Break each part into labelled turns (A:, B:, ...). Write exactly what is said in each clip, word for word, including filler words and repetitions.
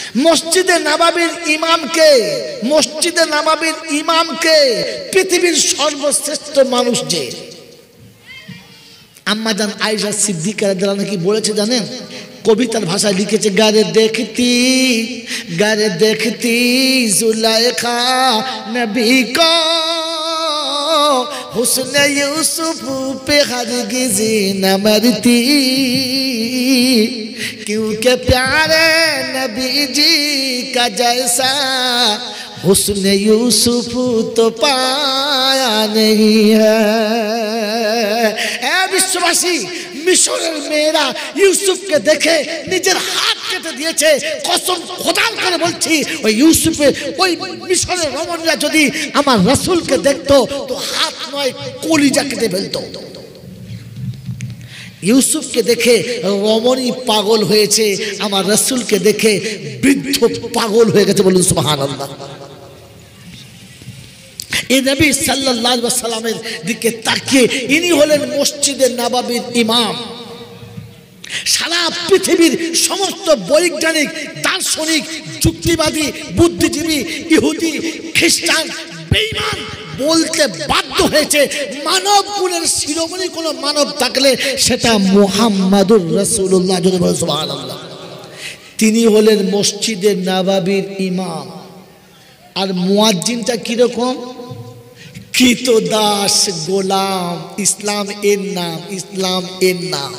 A: মসজিদে নববীর ইমামকে মসজিদে নববীর ইমামকে পৃথিবীর সর্বশ্রেষ্ঠ মানুষ যে আম্মা জান আয়েশা সিদ্দিকা রাদিয়াল্লাহু আনহা কি বলেছে জানেন? কবিতার ভাষায় লিখেছে, গারে দেখতি গারে দেখতি জুলাইখা নবী কো হুসনে ইউসুফ पे हरगिज़ न मरती क्योंकि प्यारे नबी जी का जैसा हुस्न यूसुफ तो पाया नहीं है। ए विश्ववासी, মিশরের মেয়েরা ইউসুফকে দেখে নিজের হাত কেটে দিয়েছে। কসম খোদার করে বলছি, ওই ইউসুফে ওই মিশরের রমণীরা যদি আমার রাসূলকে দেখতো তো হাত নয় কলিজা কেটে ফেলতো। ইউসুফকে দেখে রমণী পাগল হয়েছে, আমার রাসূলকে দেখে বৃদ্ধ পাগল হয়ে গেছে। বলুন সুবহানাল্লাহ। এই নবী সাল্লাল্লাহু আলাইহি ওয়াসাল্লামের দিকে তাকিয়ে ইনি হলেন মসজিদে নববীর ইমাম। সারা পৃথিবীর সমস্ত বৈজ্ঞানিক, দার্শনিক, যুক্তিবাদী, বুদ্ধিজীবী, ইহুদি, খ্রিস্টান, বেঈমান বলতে বাধ্য হয়েছে মানব কুলের শিরোমণি কোন মানব থাকলে সেটা মুহাম্মাদুর রাসূলুল্লাহ। সুবহানাল্লাহ। তিনি হলেন মসজিদে নববীর ইমাম। আর মুয়াজ্জিনটা কিরকম? কৃতদাস, গোলাম। ইসলাম এর নাম, ইসলাম এর নাম।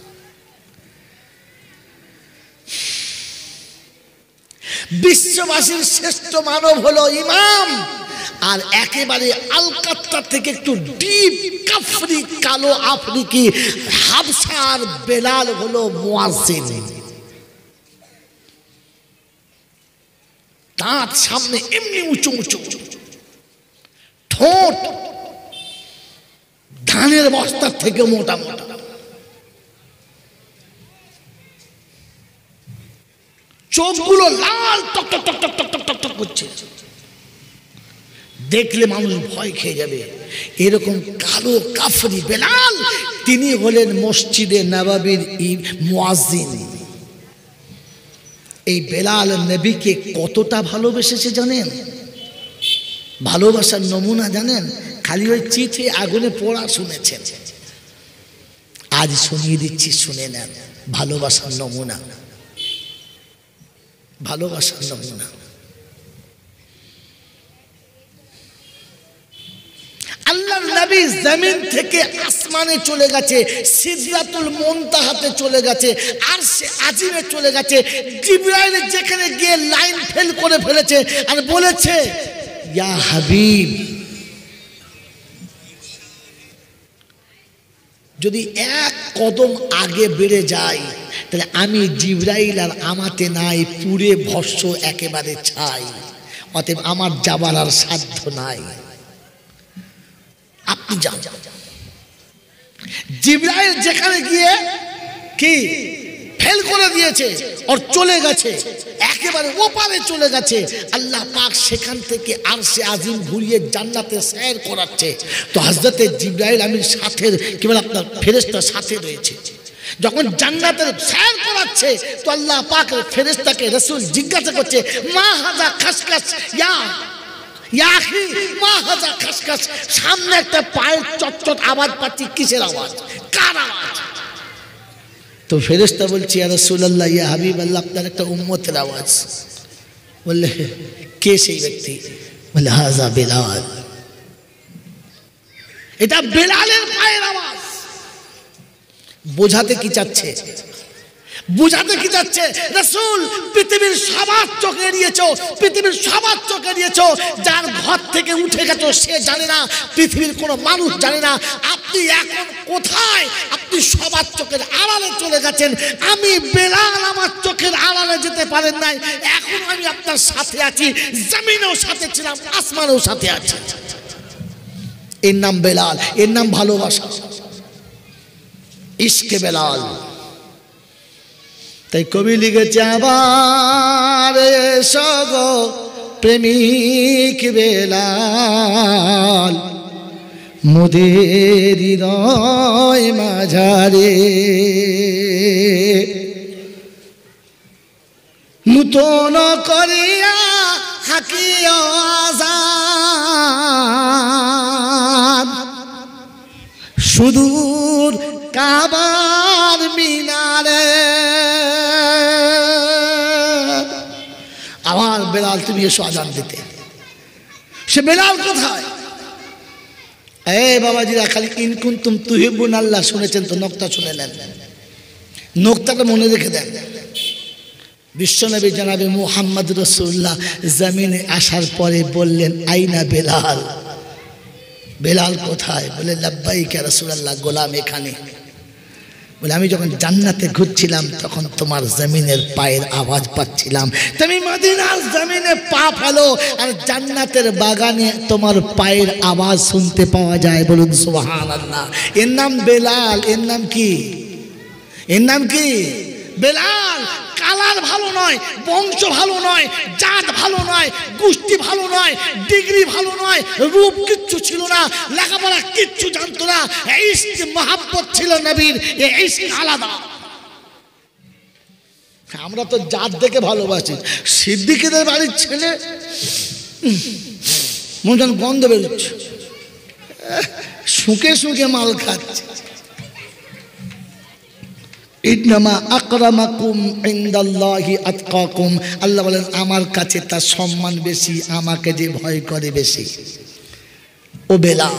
A: বিশ্ববাসীর শ্রেষ্ঠ মানব হলো ইমাম। আর একেবারে আলকাত্তা থেকে একটু ডিপ কাফরি, কালো আফ্রিকি হাবশার বেলাল হলো মুয়াজ্জিন। দাঁত সামনে এমনি উঁচু উঁচু, ঠোঁট ধানের বস্তার থেকে মোটা মোটা, চোখগুলো লাল টক টক টক টক টক টক টক করছে, দেখলে মানুষ ভয় খেয়ে যাবে। এরকম কালো কাফরি বেলাল, তিনি হলেন মসজিদে নববীর মুয়াজ্জিন। এই বেলাল নবীকে কতটা ভালোবেসেছে জানেন? ভালোবাসার নমুনা জানেন? খালি ওই চিঠি আগুনে পোড়া শুনেছেন, আজ শুনিয়ে দিচ্ছি, শুনে নেন। ভালোবাসার নমুনা, ভালোবাসার নমুনা। আল্লাহর নবী জমিন থেকে আসমানে চলে গেছে, সিদরাতুল মুনতাহাতে চলে গেছে, আরশে আজিমে চলে গেছে। জিবরাইল যেখানে গিয়ে লাইন ফেল করে ফেলেছে আর বলেছে, ইয়া হাবিব, যদি এক কদম আগে বেড়ে যাই তাহলে আমি জিবরাইল আর আমাতে নাই, পুরে ভস্য একেবারে ছাই। অতএব আমার যাবার আর সাধ্য নাই, আপনি যান। জিবরাইল যেখানে গিয়ে কি ফেল করে দিয়েছে আর চলে গেছে, একেবারে ওপারে চলে গেছে। আল্লাহ পাক সেখান থেকে আরশে আজিম ঘুরিয়ে জান্নাতে সৈর করাচ্ছে। তো হযরতে জিবরাইল আমিন সাথে কি বলে আপনার ফেরেশতা সাথে রয়েছে। যখন জান্নাতের সৈর করাচ্ছে তো আল্লাহ পাক ফেরেশতাকে রাসূল জিজ্ঞাসা করছে, মা হাযা খাসখাস, ইয়া ইয়াখি মা হাযা খাসখাস। সামনে একটা পায়ের চটচট আওয়াজ পাচ্ছি, কিসের আওয়াজ, কার আওয়াজ? তো ফেরেশতা বলছে, ইয়া রাসূলুল্লাহ, ইয়া হাবিবাল্লাহ, আপনার একটা উম্মতের আওয়াজ। বললে কে সেই ব্যক্তি? বলে হাযা বেলাল, এটা বেলালের পায়ের আওয়াজ। বোঝাতে কি চাচ্ছে? বুঝাতে কি যাচ্ছে? রাসূল পৃথিবীর সবার চোখে এড়িয়েছো, পৃথিবীর সবার চোখে এড়িয়েছো। যার ঘর থেকে উঠে গেছো সে জানে না, পৃথিবীর কোনো মানুষ জানে না আপনি এখন কোথায়। আপনি সবার চোখের আড়ালে চলে গেছেন। আমি বেলাল আমার চোখের আড়ালে যেতে পারেন নাই, এখন আমি আপনার সাথে আছি। জমিনেও সাথে ছিলাম, আসমানেও সাথে আছি। এর নাম বেলাল, এর নাম ভালোবাসা, ইশকে বেলাল। তাই কবি লিখেছে, আবার এসো গো প্রেমিক বেলাল, মোদের হৃদয় মাঝারে। নূতন করিয়া হাকিও আযান সুদূর কাবার মিনারে। আমার বেলাল তুমি এসো আযান দিতে। সে বেলাল কোথায়? এই বাবাজিরা খালি ইন কুনতুম তুহিব্বুন আল্লাহ শুনেছেন তো, নোক্তা শুনে নেন, নোক্তাটা মনে রেখে দেন। বিশ্বনবী জনাবে মুহাম্মদ রাসূলুল্লাহ জমিনে আসার পরে বললেন আইনা বেলাল, বেলাল কোথায়? বলে লাব্বাইক ইয়া রাসূলুল্লাহ, গোলাম এখানে। বলে আমি যখন জান্নাতে ঘুরছিলাম তখন তোমার জমিনের পায়ের আওয়াজ পাচ্ছিলাম, তুমি মদিনার জমিনে পা ফেলো আর জান্নাতের বাগানে তোমার পায়ের আওয়াজ শুনতে পাওয়া যায়। বলুন সুবহানাল্লাহ। এর নাম বেলাল। এর নাম কি? এর নাম কি? বেলাল। কালার ভালো নয়, বংশ ভালো নয়, জাত ভালো নয়, গোষ্ঠী ভালো নয়, ডিগ্রি ভালো নয়, রূপ কিচ্ছু ছিল না, লেখাপড়া কিচ্ছু জানতো না, ইশক মহব্বত ছিল নবীর, এই ইশক আলাদা। আমরা তো জাত দেখে ভালোবাসি। সিদ্দিকীদের বাড়ির ছেলে মন গন্ধ বেরোচ্ছে, শুকে শুকে মাল খাচ্ছে। ইন্নামা আকরামাকুম ইনদাল্লাহি আতকাকুম, আল্লাহ বলেন আমার কাছে তার সম্মান বেশি, আমাকে যে ভয় করে বেশি। ও বেলাল,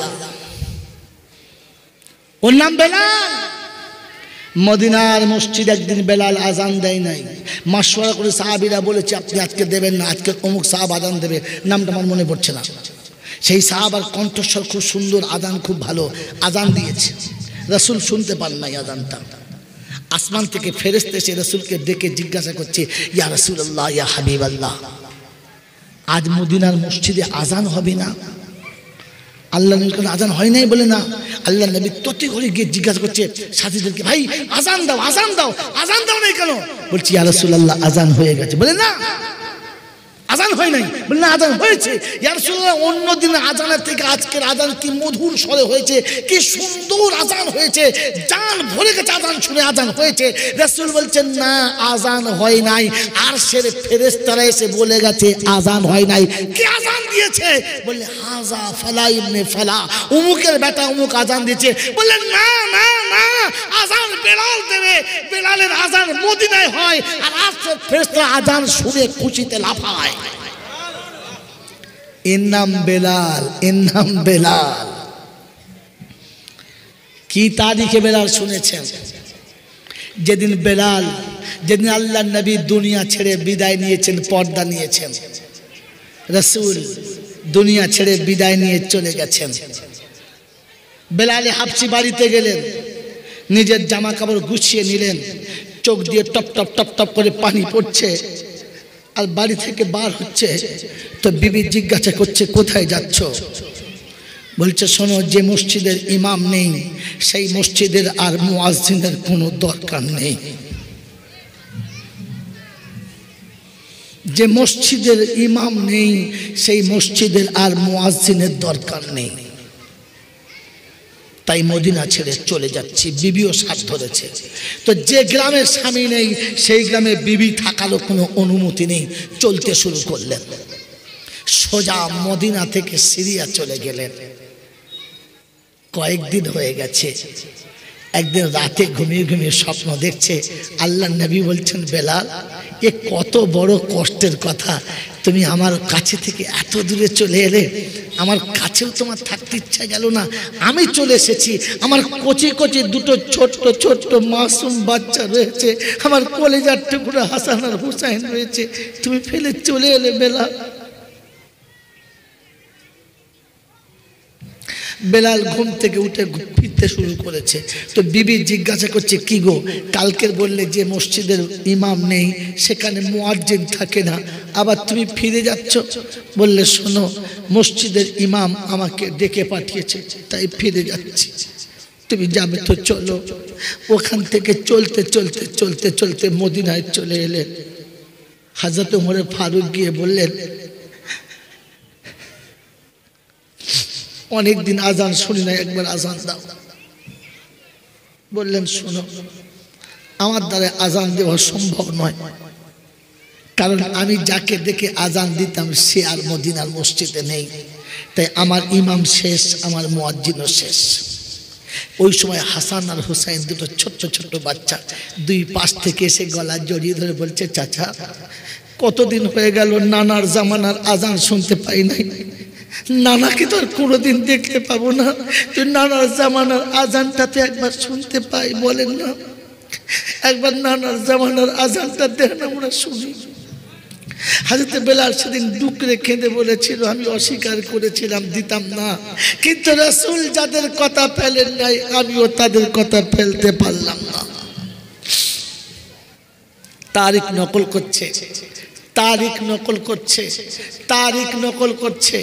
A: ওর নাম বেলাল। মদিনার মসজিদ একদিন বেলাল আজান দেয় নাই, মাশওয়ারা করে সাহাবীরা বলেছে আপনি আজকে দেবেন না, আজকে অমুক সাহাব আজান দেবে, নামটা আমার মনে পড়ছে না। সেই সাহাবার কণ্ঠস্বর খুব সুন্দর, আজান খুব ভালো, আজান দিয়েছে। রাসূল শুনতে পান নাই আজানটা। আসমান থেকে ফেরেশতা এসে রাসূলকে ডেকে জিজ্ঞাসা করছে, ইয়া রাসূলুল্লাহ, ইয়া হাবিবাল্লাহ, আজ মদিনার মসজিদে আজান হবে না? আল্লাহ নবী কোনো আজান হয় নাই বলে না। আল্লাহ নবী ততি করে গিয়ে জিজ্ঞাসা করছে সাথীদেরকে, ভাই আজান দাও, আজান দাও, আজান দাও নাই কেন? বলছি ইয়া রাসূলুল্লাহ আজান হয়ে গেছে। বলে না আজান হয় নাই। বলে না আজান হয়েছে। ইয়া রাসূলুল্লাহ অন্য দিনের আজানের থেকে আজকের আজান কি মধুর স্বরে হয়েছে, কি সুন্দর আজান হয়েছে, জান ভরে গেছে আজান শুনে, আজান হয়েছে। রাসূল বলছেন না আজান হয় নাই, আরশের ফেরেশতারা এসে বলে গেছে আজান হয় নাই। কি আজান দিয়েছে? বললে হাজা ফালা ইবনে ফালা, অমুকের বেটা অমুক আজান দিয়েছে। বললেন না না না, আজান বেলাল দেবে, বেলালের আজান মদিনায় হয়, আর আরশের ফেরেশতারা আজান শুনে খুশিতে লাফায়। এর নাম বেলাল, এর নাম বেলাল। কি তারিখে বেলাল শুনেছেন? যেদিন বেলাল, যেদিন আল্লাহ নবী দুনিয়া ছেড়ে বিদায় নিয়েছেন, পর্দা নিয়েছেন, রাসূল দুনিয়া ছেড়ে বিদায় নিয়ে চলে গেছেন। বেলালে হাবশি বাড়িতে গেলেন, নিজের জামা কাপড় গুছিয়ে নিলেন, চোখ দিয়ে টপ টপ টপ টপ করে পানি পড়ছে, আর বাড়ি থেকে বার হচ্ছে তো বিবি জিজ্ঞাসা করছে কোথায় যাচ্ছ? বলছে শোনো, যে মসজিদের ইমাম নেই সেই মসজিদের আর মুয়াজ্জিনের কোনো দরকার নেই। যে মসজিদের ইমাম নেই সেই মসজিদের আর মুয়াজ্জিনের দরকার নেই, তাই মদিনা ছেড়ে চলে যাচ্ছি। বিবিও সাথ ধরেছে। তো যে গ্রামের স্বামী নেই সেই গ্রামে বিবি থাকারও কোনো অনুমতি নেই, চলতে শুরু করলেন। সোজা মদিনা থেকে সিরিয়া চলে গেলেন। কয়েকদিন হয়ে গেছে। একদিন রাতে ঘুমিয়ে ঘুমিয়ে স্বপ্ন দেখছে, আল্লাহ নবী বলছেন বেলাল, এ কত বড় কষ্টের কথা, তুমি আমার কাছে থেকে এত দূরে চলে এলে, আমার কাছেও তোমার থাকতে ইচ্ছা গেল না। আমি চলে এসেছি, আমার কচি কচি দুটো ছোট্ট ছোট্ট মাসুম বাচ্চা রয়েছে, আমার কলেজার টুকরো হাসান আর হুসাইন রয়েছে, তুমি ফেলে চলে এলে বেলাল। বেলাল ঘুম থেকে উঠে ফিরতে শুরু করেছে। তো বিবি জিজ্ঞাসা করছে কি গো, কালকের বললে যে মসজিদের ইমাম নেই সেখানে মুয়াজ্জিন থাকে না, আবার তুমি ফিরে যাচ্ছ? বললে শোনো, মসজিদের ইমাম আমাকে ডেকে পাঠিয়েছে তাই ফিরে যাচ্ছি, তুমি যাবে তো চলো। ওখান থেকে চলতে চলতে চলতে চলতে মদিনায় চলে এলেন। হযরত ওমর ফারুক গিয়ে বললেন, অনেকদিন আজান শুনি না, একবার আজান দাও। বললেন শোনো, আমার দ্বারা আজান দেওয়া সম্ভব নয়, কারণ আমি যাকে দেখে আজান দিতাম সে আর মদিনার মসজিদে নেই, তাই আমার ইমাম শেষ, আমার মুয়াজ্জিনও শেষ। ওই সময় হাসান আর হুসাইন দুটো ছোট্ট ছোট্ট বাচ্চা দুই পাশ থেকে এসে গলা জড়িয়ে ধরে বলছে, চাচা কতদিন হয়ে গেল নানার জামানার আজান শুনতে পাই নাই, নানাকে তো আর কোনোদিন দেখতে পাবো না, তো নানার জামানার আজানটাতে একবার শুনতে পাই, বলেন না একবার নানার জামানার আজানটা দেন আমরা শুনি। হাজরত বেলাল সেদিন ডুকরে কেঁদে বলেছিল, আমি অস্বীকার করেছিলাম, দিতাম না, কিন্তু রাসূল যাদের কথা ফেলেন নাই আমিও তাদের কথা ফেলতে পারলাম না। তারিখ নকল করছে, তারিখ নকল করছে, তারিখ নকল করছে।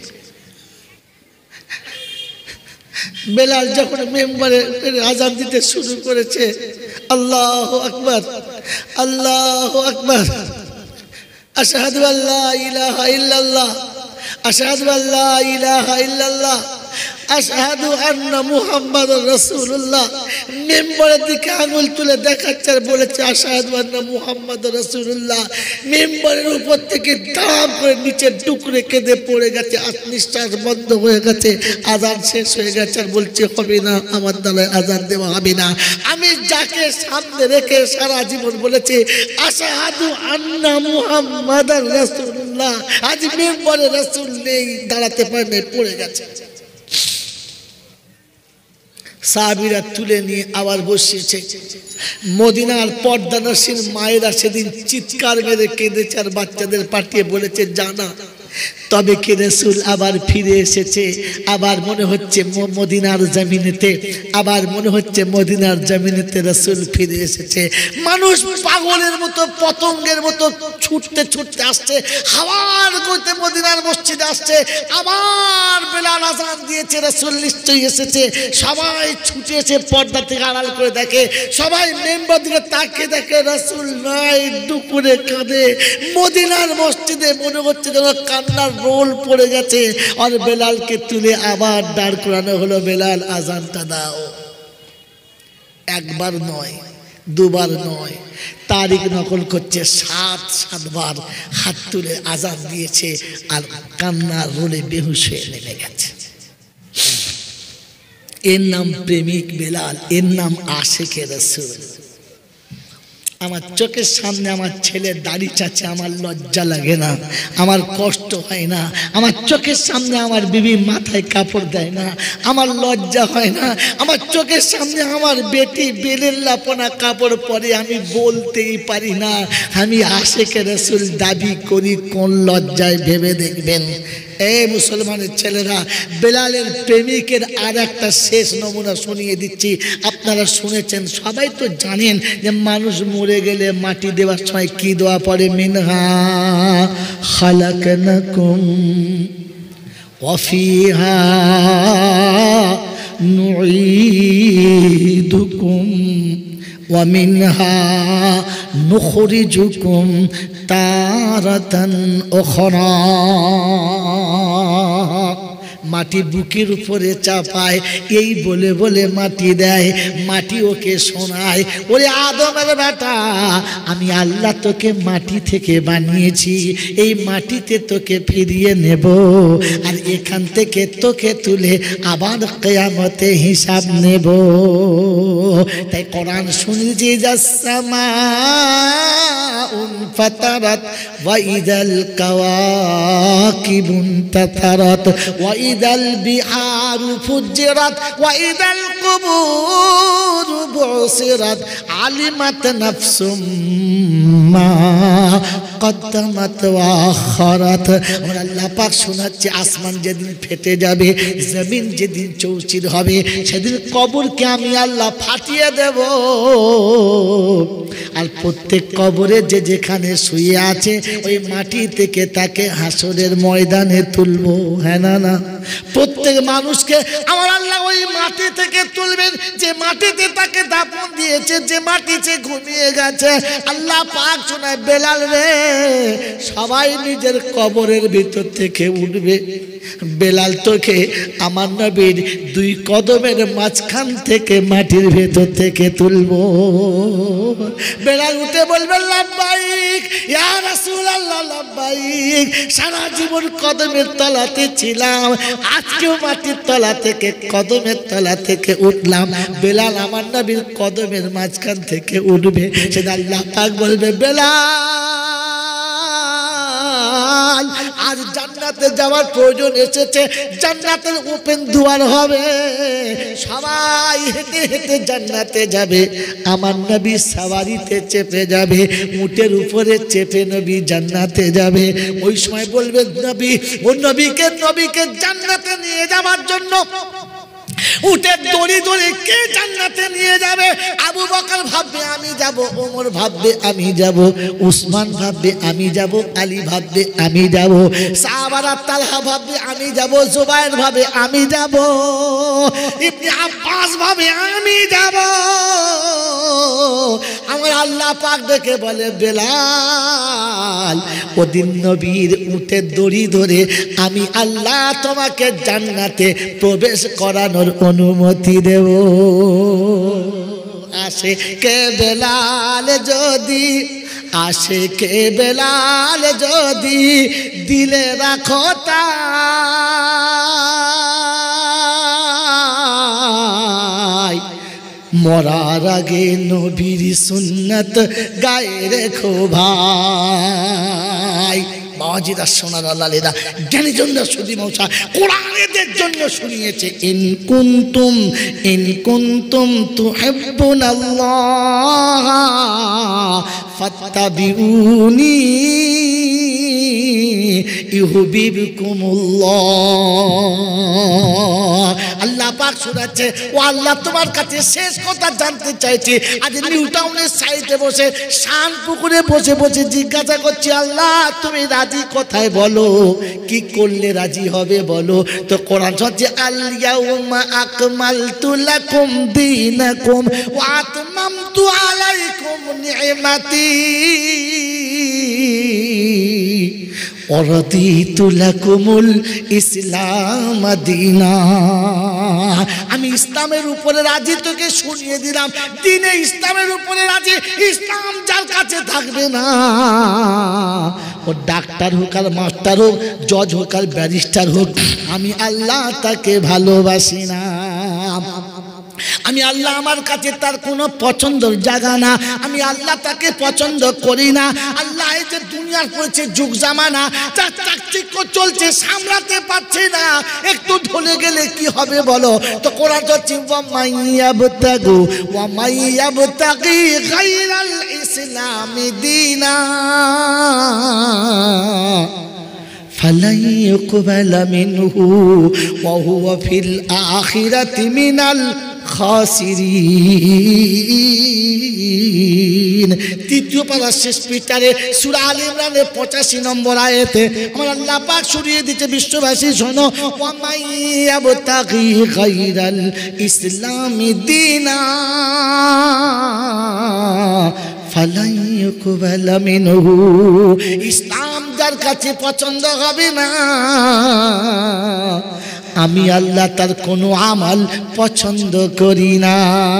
A: বেলাল যখন মেম্বারে আজান দিতে শুরু করেছে, আল্লাহু আকবার, আল্লাহু আকবার, আশহাদু আল্লা ইলাহা ইল্লাল্লাহ, আশহাদু আল্লা ইলাহা ইল্লাল্লাহ, আশহাদু আন্না মুহাম্মাদুর রাসূলুল্লাহ। মেম্বারের দিকে আঙুল তুলে দেখাচ্ছে আর বলেছে আশহাদু আন্না মুহাম্মাদুর রাসূলুল্লাহ। মেম্বারের উপর থেকে দাম করে নিচে টুকরে কেঁদে পড়ে গেছে, নিঃশ্বাস বন্ধ হয়ে গেছে, আজান শেষ হয়ে গেছে আর বলছে হবে না, আমার দ্বারা আজান দেওয়া হবে না। আমি যাকে সামনে রেখে সারা জীবন বলেছে আশহাদু আন্না মুহাম্মাদুর রাসূলুল্লাহ, আজ মেম্বারে রাসূল নেই, দাঁড়াতে পারে না, পড়ে গেছে। সাহাবীরা তুলে নিয়ে আবার বসিয়েছে। মদিনার পর্দানসীন মায়েরা সেদিন চিৎকার মেরে কেঁদেছে আর বাচ্চাদের পাঠিয়ে বলেছে জানা তবে কি রাসূল আবার ফিরে এসেছে। আবার মনে হচ্ছে মদিনার জমিনেতে, আবার মনে হচ্ছে মদিনার জমিনেতে রাসূল ফিরে এসেছে। মানুষ পাগলের মতো পতঙ্গের মতো ছুটতে ছুটতে আসছে, হাওয়ার গতিতে মদিনার মসজিদে আসছে। আবার বেলাল আজান দিয়েছে, রাসূল নিশ্চয়ই এসেছে। সবাই ছুটে এসে পর্দা থেকে আড়াল করে দেখে, সবাই মেম্বার দিকে তাকিয়ে দেখে রাসূল নাই, দুপুরে কাঁদে। মদিনার মসজিদে মনে হচ্ছে যেন কান্নার রোল পড়ে গেছে। আর বেলালকে তুলে আবার দাঁড় করানো হলো, বেলাল আজানটা দাও। একবার নয়, দুবার নয়, তারিখ নকল করছে, সাত সাতবার হাত তুলে আজান দিয়েছে আর কান্নার রোলে বেহুশ হয়ে নেমে গেছে। এর নাম প্রেমিক বেলাল, এর নাম আশিকে রাসূল। আমার চোখের সামনে আমার ছেলে দাড়ি চাচ্ছে, আমার লজ্জা লাগে না, আমার কষ্ট হয় না। আমার চোখের সামনে আমার বিবি মাথায় কাপড় দেয় না, আমার লজ্জা হয় না। আমার চোখের সামনে আমার বেটি বেলের লাপনা কাপড় পরে, আমি বলতেই পারি না আমি আশিকে রাসূল দাবি করি। কোন লজ্জায় ভেবে দেখবেন। এ মুসলমানের ছেলেরা, বেলালের প্রেমিকের আর একটা শেষ নমুনা শুনিয়ে দিচ্ছি। আপনারা শুনেছেন, সবাই তো জানেন যে মানুষ মরে গেলে মাটি দেওয়ার সময় কি দোয়া পড়ে, মিনহা খালাকনাকুম ওয়া ফিহা নুঈদুকুম ওয়া মিনহা নুখরিজুকুম তারাতান উখরা। মাটি বুকের উপরে চাপায়, এই বলে বলে মাটি দেয়, মাটি ওকে শোনায়, ওরে আদমের বেটা, আমি আল্লাহ তোকে মাটি থেকে বানিয়েছি, এই মাটিতে তোকে ফিরিয়ে নেব, আর এখান থেকে তোকে তুলে আবার কিয়ামতে হিসাব নেব। তাই কোরআন শুনছি, যাসসামাউন ফাতারাত ওয়া ইদাল কাওয়াকিবুন তাতারাত ওয়া ইদাল বিহারু ফুজ্জিরাত ওয়া ইদাল কুবুরু বুসিরাত আলিমাত নাফসুম মা কদ্দামাত ওয়া আখারাত। আমরা আল্লাহ পাক শোনাচ্ছে, আসমান যেদিন ফেটে যাবে, জমিন যেদিন চৌচির হবে, সেদিন কবরকে আমি আল্লাহ ফাটিয়ে দেব। আর প্রত্যেক কবরে যে যেখানে শুয়ে আছে ওই মাটি থেকে তাকে হাসরের ময়দানে তুলবো। হ্যাঁ না না, প্রত্যেক মানুষকে আমার আল্লাহ ওই মাটি থেকে তুলবেন যে মাটিতে তাকে দাফন দিয়েছে, যে মাটিতে ঘুমিয়ে গেছে। আল্লাহ পাক শোনায়, বেলাল রে, সবাই নিজের কবরের ভিতর থেকে উঠবে, বেলাল তোকে আমার নবীর দুই কদমের মাঝখান থেকে মাটির ভেতর থেকে তুলবো। বেলাল উঠে বলবে লাব্বাইক ইয়া রাসূলুল্লাহ, লাব্বাইক। সারা জীবন কদমের তলাতে ছিলাম, আজকেও মাটির তলা থেকে কদমের তলা থেকে উঠলাম। বেলাল আমার নবীর কদমের মাঝখান থেকে উঠবে। সেটা আল্লাহ পাক বলবে বেলাল আজ জান্নাতে যাওয়ার প্রয়োজন এসেছে, জান্নাতের ওপেন দুয়ার হবে, সবাই হেঁটে হেঁটে জান্নাতে যাবে। আমার নবী সাওয়ারিতে চেপে যাবে, উটের উপরে চেপে নবী জান্নাতে যাবে। ওই সময় বলবে নবী, ও নবীকে নবীকে জান্নাতে নিয়ে যাওয়ার জন্য উটের দড়ি দড়ি কে জান্নাতে নিয়ে যাবে? আবু বকর ভাববে আমি যাব, ওমর ভাববে আমি যাব, উসমান ভাববে আমি যাব, আলী ভাববে আমি যাব, সাহাবারা তালহা ভাববে আমি যাব, জুবায়ের ভাবে আমি যাব, ইবনে আব্বাস ভাবে আমি যাব। আমার আল্লাহ পাক দেখে বলে বেলাল ওদিন নবীর উটের দড়ি ধরে আমি আল্লাহ তোমাকে জান্নাতে প্রবেশ করানোর অনুমতি দেব। আসে কে বেলাল যদি, আসে কে বেলাল যদি দিলে রাখো তাই, মরার আগে নবীর সুন্নত গায়ে রেখো ভাই। বাবাজিরা সোনার আল্লাহরা জ্ঞানীজনরা সুধী মৌসা কোরআনের জন্য শুনিয়েছে ইন কুনতুম ইন কুনতুম তুহিব্বুনাল্লাহ ফাত্তাবিউনি ইউহিব্বুকুমুল্লাহ। আল্লাহ পাক শোনাচ্ছে, ও আল্লাহ তোমার কাছে শেষ কথা জানতে চাইছি। আজ নিউ টাউনের সাইডে বসে শান পুকুরে বসে বসে জিজ্ঞাসা করছি আল্লাহ তুমি রাজি কোথায় বলো, কি করলে রাজি হবে বলো। তো কোরআন হচ্ছে আল ইয়াউমা আকমালতু লাকুম দীনাকুম ওয়া আতমামতু আলাইকুম নি'মাতি ওয়ারাদিতু লাকুমুল ইসলাম দীনা। আমি ইসলামের উপরে রাজি, তোকে শুনিয়ে দিলাম দিনে ইসলামের উপরে রাজি। ইসলাম যার কাছে থাকবে না, ও ডাক্তার হোক আর মাস্টার হোক, জজ হোক আর ব্যারিস্টার হোক, আমি আল্লাহ তাকে ভালোবাসি না। আমি আল্লাহ আমার কাছে তার কোনো পছন্দের জায়গা না, আমি আল্লাহ তাকে পছন্দ করি না। আল্লাহ এই যে দুনিয়ার পড়েছে যুগ জামানা, যা চাকচিক্য চলছে সামলাতে পারছে না, একটু ঢলে গেলে কি হবে বলো। তো কোরআন হচ্ছে ওয়া মাইয়াবতাগু ওয়া মাইয়াবতাগি গায়রাল ইসলামি দীনা ফালাই ইউকবালা মিনহু ওয়া হুয়া ফিল আখিরাতি মিনাল খাসিরিন। তৃতীয় পারা শেষ পৃষ্ঠারে সূরা আল ইমরানের পঁচাশি নম্বর আয়াতে আমার আল্লাহ পাক শুনিয়ে দিতে বিশ্ববাসী শোনো, ওয়া মাইয়াবতাগি গায়রাল ইসলামি দীনা ফালাই ইউকবালা মিনহু। ইসলাম যার কাছে পছন্দ হবে না, আমি আল্লাহ তার কোনো আমল পছন্দ করি না।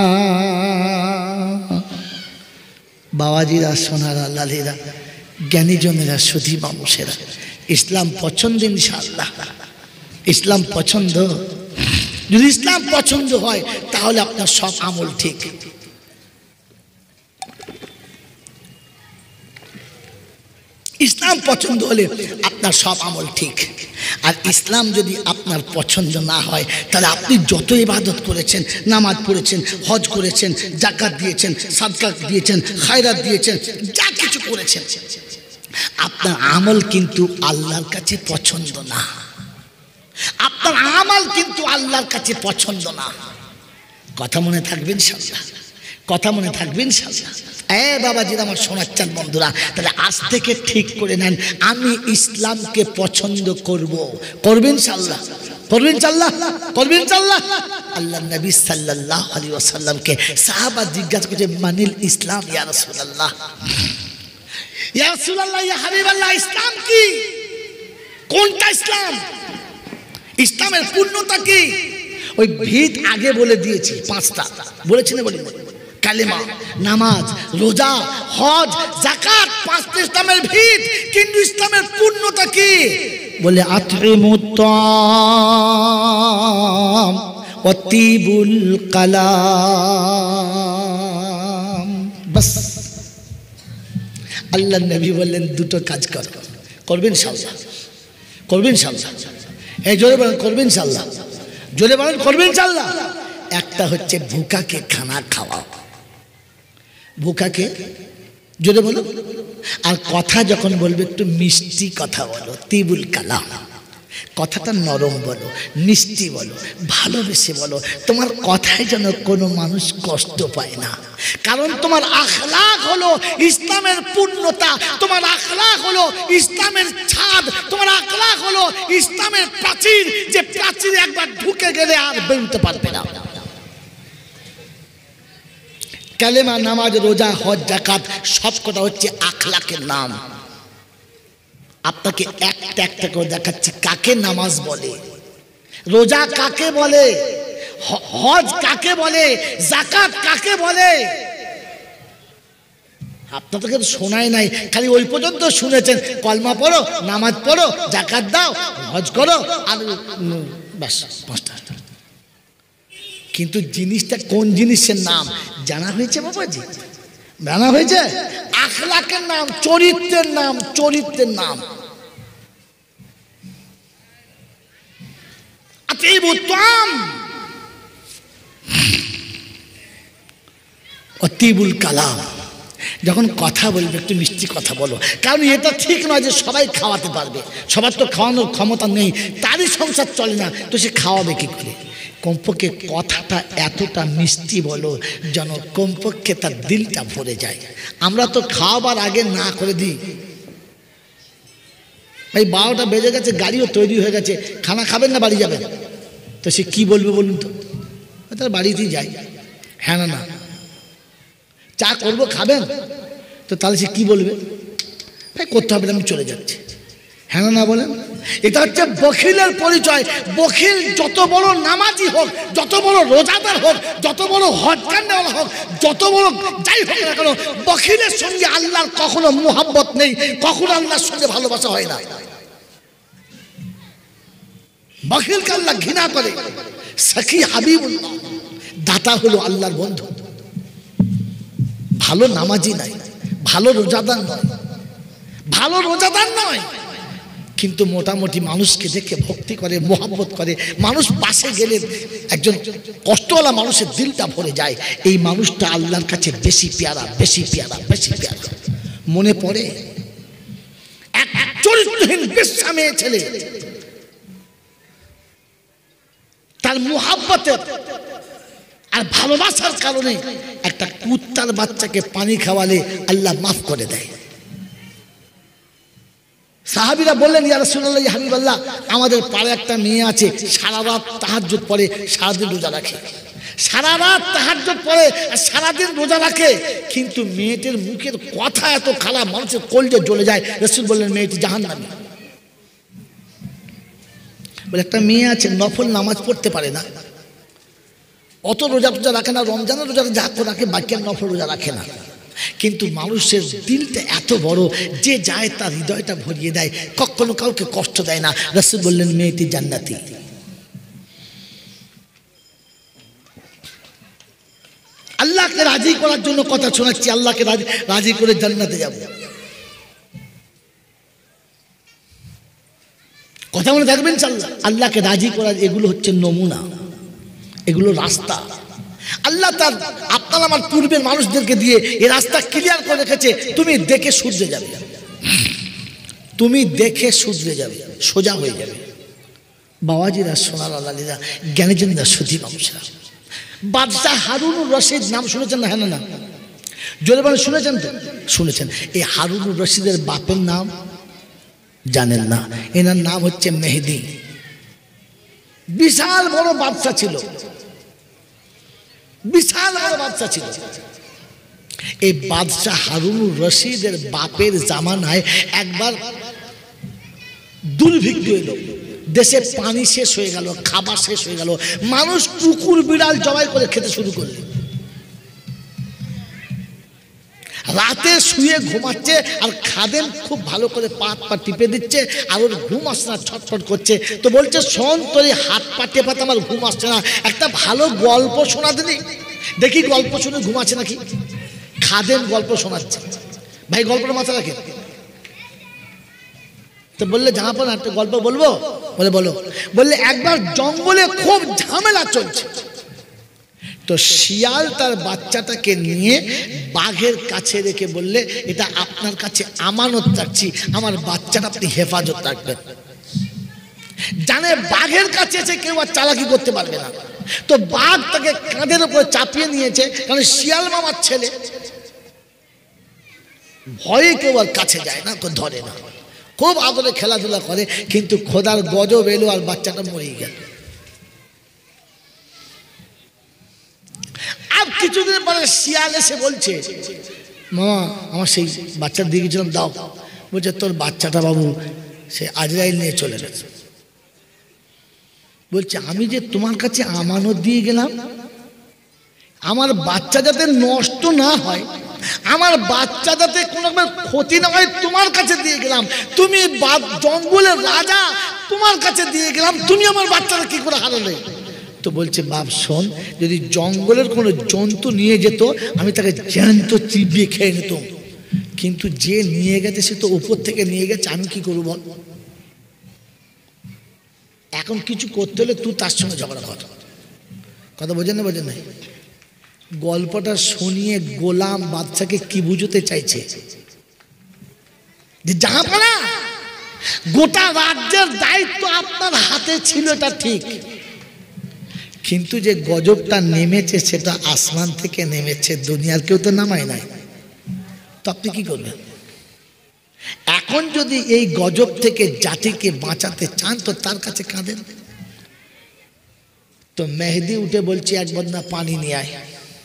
A: বাবাজিরা সোনার আল্লাহরা জ্ঞানীজনেরা সুধী মানুষেরা, ইসলাম পছন্দ ইনশাআল্লাহ, ইসলাম পছন্দ। যদি ইসলাম পছন্দ হয় তাহলে আপনার সব আমল ঠিক। ইসলাম পছন্দ হলে আপনার সব আমল ঠিক। আর ইসলাম যদি আপনার পছন্দ না হয় তাহলে আপনি যত ইবাদত করেছেন, নামাজ পড়েছেন, হজ করেছেন, যাকাত দিয়েছেন, সাদকা দিয়েছেন, খায়রাত দিয়েছেন, যা কিছু করেছেন, আপনার আমল কিন্তু আল্লাহর কাছে পছন্দ না। আপনার আমল কিন্তু আল্লাহর কাছে পছন্দ না। কথা মনে থাকবেন ইনশাআল্লাহ, কথা মনে থাকবেন ইনশাআল্লাহ। এ বাবাজিরা আমার শোনার চান বন্ধুরা, তাহলে আজ থেকে ঠিক করে নেন আমি ইসলামকে পছন্দ করব। করবেন ইনশাআল্লাহ, করবেন ইনশাআল্লাহ, করবেন ইনশাআল্লাহ। আল্লাহ নবী সাল্লাল্লাহু আলাইহি ওয়াসাল্লামকে সাহাবা জিজ্ঞাসা করছে মানিল ইসলাম ইয়া রাসূলুল্লাহ, ইয়া রাসূলুল্লাহ, ইয়া হাবিবাল্লাহ, ইসলাম কি? কোনটা ইসলাম? ইসলামের পূর্ণতা কি? ওই ভিত আগে বলে দিয়েছি, পাঁচটা বলেছি না? বলি কালেমা, নামাজ, রোজা, হজ, যাকাত, পাঁচটা ইসলামের ভিত। কিন্তু ইসলামের পূর্ণতা কি? বলে আতইমুত তাআম ওয়া তিবুল কালাম। বাস। আল্লাহ নবী বললেন দুটো কাজ কর, করবেন ইনশাআল্লাহ, করবেন ইনশাআল্লাহ। এই জোরে বলেন করবেন ইনশাআল্লাহ, জোরে বলেন করবেন ইনশাআল্লাহ। একটা হচ্ছে ভুকাকে খানা খাওয়াও, ভুকাকে, জোরে বলো। আর কথা যখন বলবে একটু মিষ্টি কথা বলো, তিবুল কালাম, কথাটা নরম বলো, মিষ্টি বলো, ভালোবেসে বলো। তোমার কথায় যেন কোনো মানুষ কষ্ট পায় না। কারণ তোমার আখলাক হলো ইসলামের পূর্ণতা, তোমার আখলাক হলো ইসলামের ছাদ, তোমার আখলাক হলো ইসলামের প্রাচীর, যে প্রাচীরে একবার ঢুকে গেলে আর বেরোতে পারবে না। কালেমা, নামাজ, রোজা, হজ, যাকাত সব কটা হচ্ছে আখলাকের নাম। আপনাকে একটা একটা করে দেখাচ্ছি কাকে নামাজ বলে, রোজা কাকে বলে, হজ কাকে বলে, যাকাত কাকে বলে। আপনাদের তো শোনাই নাই, খালি ওই পর্যন্ত শুনেছেন। কলমা পড়ো, নামাজ পড়ো, যাকাত দাও, হজ করো, আর ব্যাস পাঁচটা। কিন্তু জিনিসটা কোন জিনিসের নাম জানা হয়েছে বাবাজি? জানা হয়েছে? আখলাকের নাম, চরিত্রের নাম, চরিত্রের নাম। আতিবুত তাআম ওয়া তিবুল কালাম। যখন কথা বলবে একটু মিষ্টি কথা বলো। কারণ এটা ঠিক নয় যে সবাই খাওয়াতে পারবে, সবার তো খাওয়ানোর ক্ষমতা নেই, তারই সংসার চলে না, তো সে খাওয়াবে কি করে? কমপক্ষে কথাটা এতটা মিষ্টি বলো যেন কমপক্ষে তার দিলটা ভরে যায়। আমরা তো খাওয়াবার আগে না করে দিই, এই বারোটা বেজে গেছে, গাড়িও তৈরি হয়ে গেছে, খানা খাবেন না বাড়ি যাবেন, তো সে কি বলবে বলুন তো? তার বাড়িতেই যাই, হ্যাঁ না না, চা করবো খাবেন, তো তাহলে সে কি বলবে? ভাই করতে হবে না, আমি চলে যাচ্ছি, হ্যাঁ না বলেন? এটা হচ্ছে বখিলের পরিচয়। বখিল যত বড় নামাজি হোক, যত বড় রোজাদার হোক, যত বড় হজকান্ডওয়ালা হোক, যত বড় যাই হোক না কেন, বখিলের সঙ্গে আল্লাহর কখনো মুহাব্বত নেই, কখনো আল্লাহর সঙ্গে ভালোবাসা হয় না। বখিলকে আল্লাহ ঘৃণা করে। সখী হাবিবুল্লাহ, দাতা হলো আল্লাহর বন্ধু। ভালো নামাজি নাই, ভালো রোজাদার নয়, ভালো রোজাদার নয়, কিন্তু মোটামুটি মানুষকে দেখে ভক্তি করে, মোহাব্বত করে, মানুষ পাশে গেলে একজন কষ্টওয়ালা মানুষের দিলটা ভরে যায়। এই মানুষটা আল্লাহর কাছে বেশি পেয়ারা, বেশি পেয়ারা, বেশি পেয়ারা। মনে পড়ে এক চরিত্রহীন বেশ্যা মেয়ে ছেলে, তার মোহাব্বতের আর ভালোবাসার কারণে একটা কুত্তার বাচ্চাকে পানি খাওয়ালে আল্লাহ মাফ করে দেয়। সাহাবীরা বললেন, ইয়া রাসূলুল্লাহ, ইয়া হাবিবাল্লাহ, আমাদের পাড়ে একটা মেয়ে আছে, সারা রাত তাহাজ্জুদ পড়ে, সারাদিন রোজা রাখে, সারা রাত তাহাজ্জুদ পড়ে আর সারাদিন রোজা রাখে, কিন্তু মেয়েটির মুখের কথা এত খারাপ, মানুষের কলজে জ্বলে যায়। রাসূল বললেন, মেয়েটি জাহান্নামী। বলে একটা মেয়ে আছে, নফল নামাজ পড়তে পারে না, অত রোজা টোজা রাখে না, রমজানের রোজা যা রাখে, বাকি আর নফল রোজা রাখে না, কিন্তু মানুষের দিলটা এত বড়, যে যায় তার হৃদয়টা ভরিয়ে দেয়, কখনো কাউকে কষ্ট দেয় না। রাসূল বললেন, মেয়েটি জান্নাতি। আল্লাহকে রাজি করার জন্য কথা শোনাচ্ছি, আল্লাহকে রাজি রাজি করে জান্নাতে যাব। কথা মনে থাকবেন, আল্লাহকে রাজি করার এগুলো হচ্ছে নমুনা, এগুলো রাস্তা। আল্লাহ তার আপনার আমার পূর্বের মানুষদেরকে দিয়ে এই রাস্তা ক্লিয়ার করে রেখেছে। তুমি দেখে শুধরে যাবে, তুমি দেখে শুধরে যাবে, সোজা হয়ে যাবে। বাবাজিরা, সোনার আলালিরা, জ্ঞানীজনরা, সুধী মানুষরা, বাদশাহ হারুনুর রশিদ নাম শুনেছেন না? হ্যাঁ না? জোরে বলেন, শুনেছেন তো? শুনেছেন। এই হারুনুর রশিদের বাপের নাম জানেন না? এনার নাম হচ্ছে মেহেদি। বিশাল বড় বাদশা ছিল, বিশাল বড় বাদশা ছিল। এই বাদশাহ হারুনুর রশিদের বাপের জামানায় একবার দুর্ভিক্ষ এলো, দেশে পানি শেষ হয়ে গেল, খাবার শেষ হয়ে গেল, মানুষ কুকুর বিড়াল জবাই করে খেতে শুরু করলে। রাতে শুয়ে ঘুমাচ্ছে আর খাদেম খুব ভালো করে পা পা টিপে দিচ্ছে আর ওর ঘুম আসছে না, ছটফট করছে। তো বলছে শোন, তোর হাত পা টেপাতে আমার ঘুম আসছে না, একটা ভালো গল্প শোনা দিনি, দেখি গল্প শুনে ঘুমাচ্ছে নাকি। খাদেম গল্প শোনাচ্ছে। ভাই গল্পটা মাথা রাখে। তো বললে জাহাপনা একটা গল্প বলবো? বলে বলো। বললে একবার জঙ্গলে খুব ঝামেলা চলছে, তো শিয়াল তার বাচ্চাটাকে নিয়ে বাঘের কাছে রেখে বললে এটা আপনার কাছে আমানত রাখছি, আমার বাচ্চাটা আপনি হেফাজত রাখবেন। জানে বাঘের কাছে এসে কেউ আর চালাকি করতে পারবে না, তো বাঘ তাকে কাঁধের উপরে চাপিয়ে নিয়েছে, কারণ শিয়াল মামার ছেলে, ভয়ে কেউ আর কাছে যায় না, তো ধরে না, খুব আদরে খেলাধুলা করে। কিন্তু খোদার গজব এলো আর বাচ্চাটা মরেই গেল। আর কিছুদিন পরে শিয়াল এসে বলছে মামা আমার সেই বাচ্চার দিয়ে গেছিলাম দাও। বলছে তোর বাচ্চাটা বাবু সে আজরাইল নিয়ে চলে গেছে। বলছে আমি যে তোমার কাছে আমানত দিয়ে গেলাম, আমার বাচ্চা যাতে নষ্ট না হয়, আমার বাচ্চা যাতে কোনো ক্ষতি না হয়, তোমার কাছে দিয়ে গেলাম। তুমি জঙ্গলের রাজা, তোমার কাছে দিয়ে গেলাম, তুমি আমার বাচ্চাটা কি করে হারালে? তো বলছে বাপ শোন, যদি জঙ্গলের কোনো জন্তু নিয়ে যেত আমি তাকে জ্যান্ত চিবিয়ে খেয়ে নিতাম, কিন্তু যে নিয়ে গেছে সে তো উপর থেকে নিয়ে গেছে, আমি কি করবো বল? এখন কিছু করতে হলে তুই তার সঙ্গে ঝগড়া কর। কথা বোঝেন না? বোঝেন না? গল্পটা শুনিয়ে গোলাম বাদশাকে কি বুঝতে চাইছে যে জাহাপনা গোটা রাজ্যের দায়িত্ব আপনার হাতে ছিল, এটা ঠিক, কিন্তু যে গজবটা নেমেছে সেটা আসমান থেকে নেমেছে, দুনিয়ার কেউ তো নামায় নাই, তো আপনি কি করবেন? এখন যদি এই গজব থেকে জাতিকে বাঁচাতে চান তো তার কাছে কাঁদেন। তো মেহেদি উঠে বলছে এক বদনা পানি নিয়ে আয়।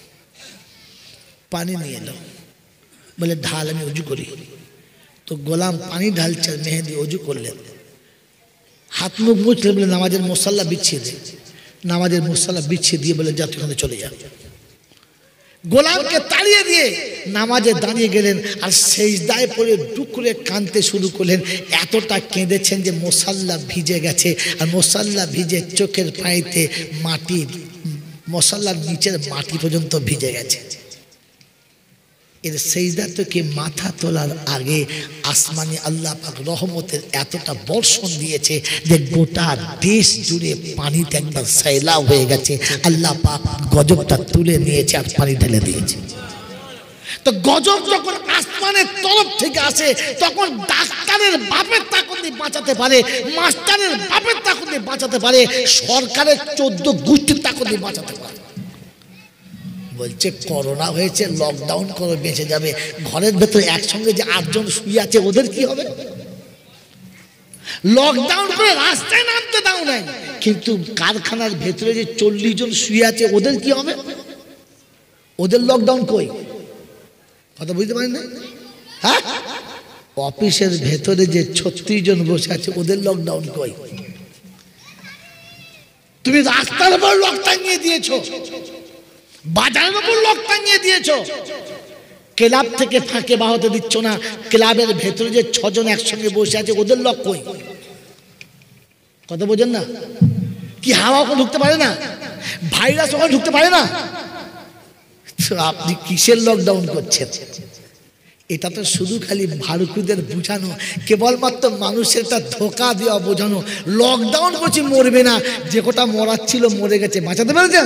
A: পানি নিয়ে এলো, বলে ঢাল আমি অজু করি। তো গোলাম পানি ঢালছে, মেহেদি অজু করলেন, হাত মুখ মুছলেন, বলে নামাজের মুসাল্লা বিছিয়ে দে। নামাজের মুসাল্লা বিছিয়ে দিয়ে বলে যা তুই ওখানে চলে যা। গোলামকে তাড়িয়ে দিয়ে নামাজে দাঁড়িয়ে গেলেন আর সেজদায় পড়ে ডুকরে কাঁদতে শুরু করলেন। এতটা কেঁদেছেন যে মুসাল্লা ভিজে গেছে, আর মুসাল্লা ভিজে চোখের পানিতে মাটি, মুসাল্লার নিচের মাটি পর্যন্ত ভিজে গেছে। এর সেজদা থেকে মাথা তোলার আগে আসমানি আল্লাহ পাক রহমতের এতটা বর্ষণ দিয়েছে যে গোটা দেশ জুড়ে পানিতে একবার সয়লাব হয়ে গেছে। আল্লাহ পাক গজবটা তুলে নিয়েছে আর পানি ঢেলে দিয়েছে। তো গজব যখন আসমানের তরফ থেকে আসে তখন ডাক্তারের বাপের তাকতি বাঁচাতে পারে, মাস্টারের বাপের তাকতি বাঁচাতে পারে, সরকারের চোদ্দ গোষ্ঠীর তাকতি বাঁচাতে পারে। বলছে করোনা হয়েছে, লকডাউন করে বেঁচে যাবে, ঘরের ভেতরে একসঙ্গে যে আটজন শুয়ে আছে ওদের কি হবে? লকডাউন করে রাস্তায় নামতে দাও নাই, কিন্তু কারখানার ভেতরে যে চল্লিশ জন শুয়ে আছে ওদের কি হবে? ওদের লকডাউন কই? কথা বুঝতে পারেন না? হ্যাঁ, অফিসের ভেতরে যে ছত্রিশ জন বসে আছে ওদের লকডাউন কই? তুমি রাস্তার উপর লক টাঙিয়ে দিয়েছো, বাজারের উপর লক টাঙিয়ে দিয়েছো, ক্লাব থেকে ফাঁকে বাহতে দিচ্ছ না, ক্লাবের ভেতরে যে ছজন একসঙ্গে বসে আছে ওদের লক কই? কথা বোঝেন না? কি হাওয়া ওখানে ঢুকতে পারে না, ভাইরাস ওখানে ঢুকতে পারে না, আপনি কিসের লকডাউন করছেন? এটা তো শুধু খালি ভারতীয়দের বোঝানো, কেবলমাত্র মানুষের একটা ধোকা দেওয়া বোঝানো। লকডাউন করছি মরবে না, যে কটা মরার ছিল মরে গেছে, বাঁচাতে পেরেছেন?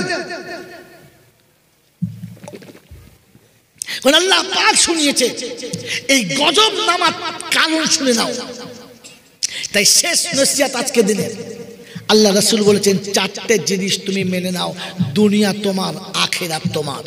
A: আল্লাহ পাক শুনিয়েছে এই গজব নামার কারণ শুনে নাও। তাই শেষ নসিহত আজকে দিনে আল্লাহ রাসূল বলেছেন চারটে জিনিস তুমি মেনে নাও, দুনিয়া তোমার, আখিরাত তোমার।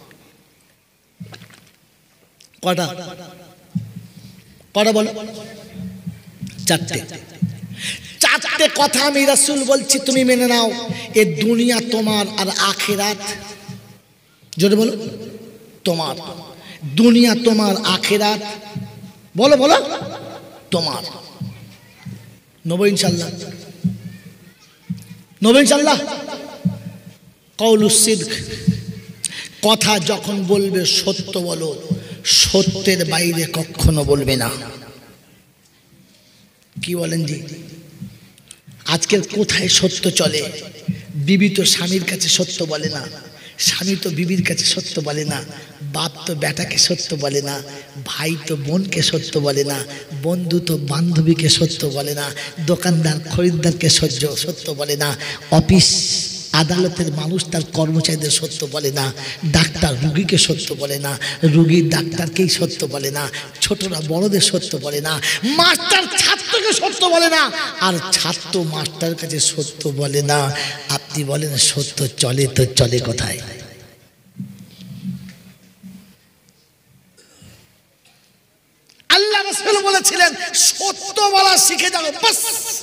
A: কটা? কটা বলো? চারটে। চারটে কথা আমি রাসূল বলছি তুমি মেনে নাও, এ দুনিয়া তোমার আর আখিরাত জোরে বলো তোমার। দুনিয়া তোমার, আখিরাত বলো বলো তোমার। নবো ইনশাল্লাহ, নবো ইনশাল্লাহ। কওলুস সিদক, কথা যখন বলবে সত্য বলো, সত্যের বাইরে কখনো বলবে না। কি বলেন জি? আজকের কোথায় সত্য চলে? বিবি তো স্বামীর কাছে সত্য বলে না, স্বামী তো বিবির কাছে সত্য বলে না, বাপ তো বেটাকে সত্য বলে না, ভাই তো বোনকে সত্য বলে না, বন্ধু তো বান্ধবীকে সত্য বলে না, দোকানদার খরিদ্দারকে সহ্য সত্য বলে না, অফিস আদালতের মানুষ তার কর্মচারীদের সত্য বলে না, ডাক্তার রুগীকে সত্য বলে না, রুগী ডাক্তারকেই সত্য বলে না, ছোটরা বড়দের সত্য বলে না, মাস্টার ছাত্রকে সত্য বলে না, আর ছাত্র মাস্টারের কাছে সত্য বলে না। আপনি বলেন সত্য চলে তো চলে কোথায়? আল্লাহ রাসূল বলেছিলেন সত্য বলা শিখে যাও, বাস।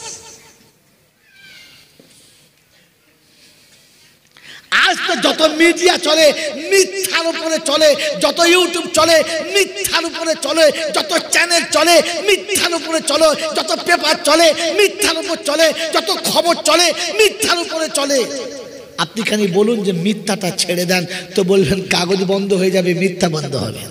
A: আজ তো যত মিডিয়া চলে মিথ্যার উপরে চলে, যত ইউটিউব চলে মিথ্যার উপরে চলে, যত চ্যানেল চলে মিথ্যার উপরে চলে, যত পেপার চলে মিথ্যার উপর চলে, যত খবর চলে মিথ্যার উপরে চলে। আপনি খানি বলুন যে মিথ্যাটা ছেড়ে দেন, তো বলবেন কাগজ বন্ধ হয়ে যাবে, মিথ্যা বন্ধ হবে।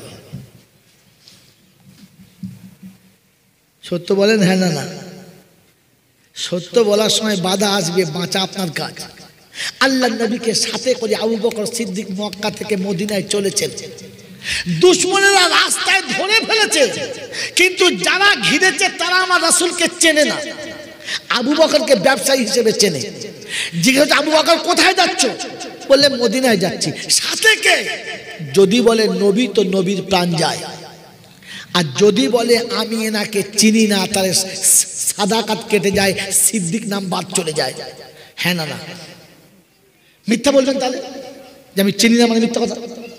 A: সত্য বলেন হ্যাঁ না না? সত্য বলার সময় বাধা আসবে, বাঁচা আপনার কাজ। আল্লাহ নবীকে সাথে করে আবু বকর সিদ্দিক মক্কা থেকে মদিনায় চলেছেন। দুশমনেরা রাস্তায় ধরে ফেলেছে, কিন্তু যারা ঘিরেছে তারা আমার রাসূলকে চেনে না, আবু বকরকে ব্যবসায়ী হিসেবে চেনে। জিজ্ঞাসা আবু বকর কোথায় যাচ্ছ? বললে মদিনায় যাচ্ছি। সাথে কে? যদি বলে নবী তো নবীর প্রাণ যায়, আর যদি বলে আমি এনাকে চিনি না তাহলে সাদাকাত কেটে যায়, সিদ্দিক নাম বাদ চলে যায়। হ্যাঁ না না? মিথ্যা বলবেন তাহলে যে আমি চিনি না, মানে মিথ্যা কথা।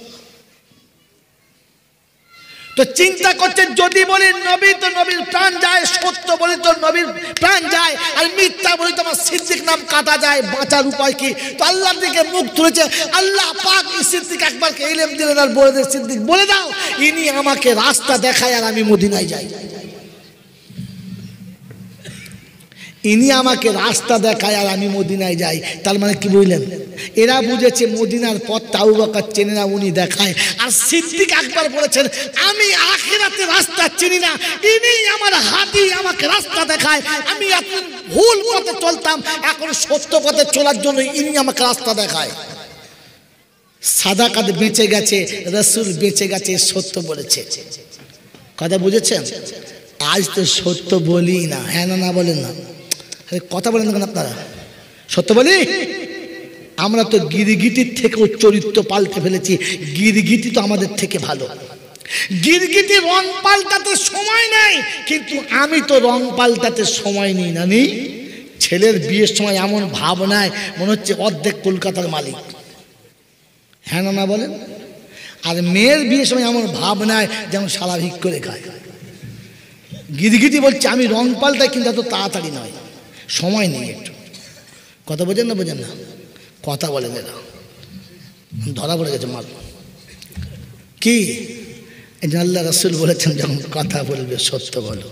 A: তো চিন্তা করছেন যদি বলি নবী তো নবীর প্রাণ যায়, সত্য বলি তো নবীর প্রাণ যায়, আর মিথ্যা বলি তো আমার সিদ্দিক নাম কাটা যায়, বাঁচার উপায় কি? তো আল্লাহর দিকে মুখ তুলেছে। আল্লাহ পাক সিদ্দিক আকবরকে ইলম দিলেন আর বলে দেন সিদ্দিক বলে দাও ইনি আমাকে রাস্তা দেখায় আর আমি মদিনায় যাই, ইনি আমাকে রাস্তা দেখায় আর আমি মদিনায় যাই। তার মানে কি বুঝলেন? এরা বুঝেছে মদিনার পথটা আবু বকর চেনে না, উনি দেখায়। আর সিদ্দিক আকবর বলেছেন আমি আখিরাতে রাস্তা চিনি না, ইনি আমার হাতি আমাকে রাস্তা দেখায়। আমি এখন ভুল পথে চলতাম, এখন সত্য পথে চলার জন্য ইনি আমাকে রাস্তা দেখায়। সাদাকাত বেঁচে গেছে, রাসূল বেঁচে গেছে, সত্য বলেছে। কথা বুঝেছেন? আজ তো সত্য বলি না, হ্যাঁ না না বলেন না? কথা বলেন না আপনারা? সত্য বলি। আমরা তো গিরগিটির থেকেও চরিত্র পাল্টে ফেলেছি, গিরগিটি তো আমাদের থেকে ভালো। গিরগিটি রং পাল্টাতে সময় নেই, কিন্তু আমি তো রং পাল্টাতে সময় নিই না। নি ছেলের বিয়ের সময় এমন ভাবনায় মনে হচ্ছে অর্ধেক কলকাতার মালিক, হ্যাঁ না না বলেন? আর মেয়ের বিয়ের সময় এমন ভাবনায় যেমন স্বাভাবিক করে খায়। গিরগিটি বলছে আমি রং পাল্টাই, কিন্তু এত তাড়াতাড়ি নয়, সময় নেই একটু। কথা বোঝেন না? বোঝেন না? কথা বলেন এরা, ধরা পড়ে গেছে মাল। কি আল্লাহ রাসূল বলেছেন যখন কথা বলবে সত্য বলো।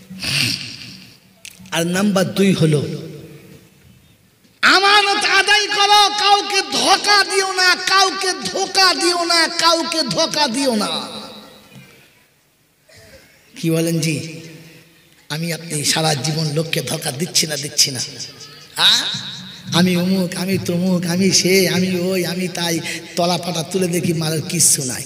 A: আর নাম্বার দুই হলো আমানত আদায় করো, কাউকে ধোঁকা দিও না, কাউকে ধোঁকা দিও না, কাউকে ধোঁকা দিও না। কি বলেন জি? আমি আপনি সারা জীবন লোককে ধোঁকা দিচ্ছি না দিচ্ছি না হ্যাঁ, আমি অমুক, আমি তমুক, আমি সে, আমি ওই, আমি তাই, তলা পাটা তুলে দেখি মারের কিচ্ছু নাই।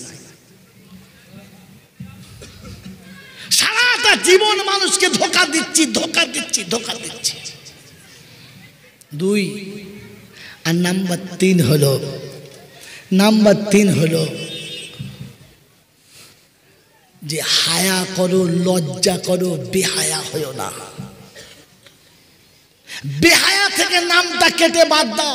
A: সারাটা জীবন মানুষকে ধোঁকা দিচ্ছি ধোঁকা দিচ্ছি ধোঁকা দিচ্ছি। দুই। আর নাম্বার তিন হলো নাম্বার তিন হলো যে হায়া করো, লজ্জা করো, বেহায়া হইও না। বেহায়া থেকে নামটা কেটে বাদ দাও।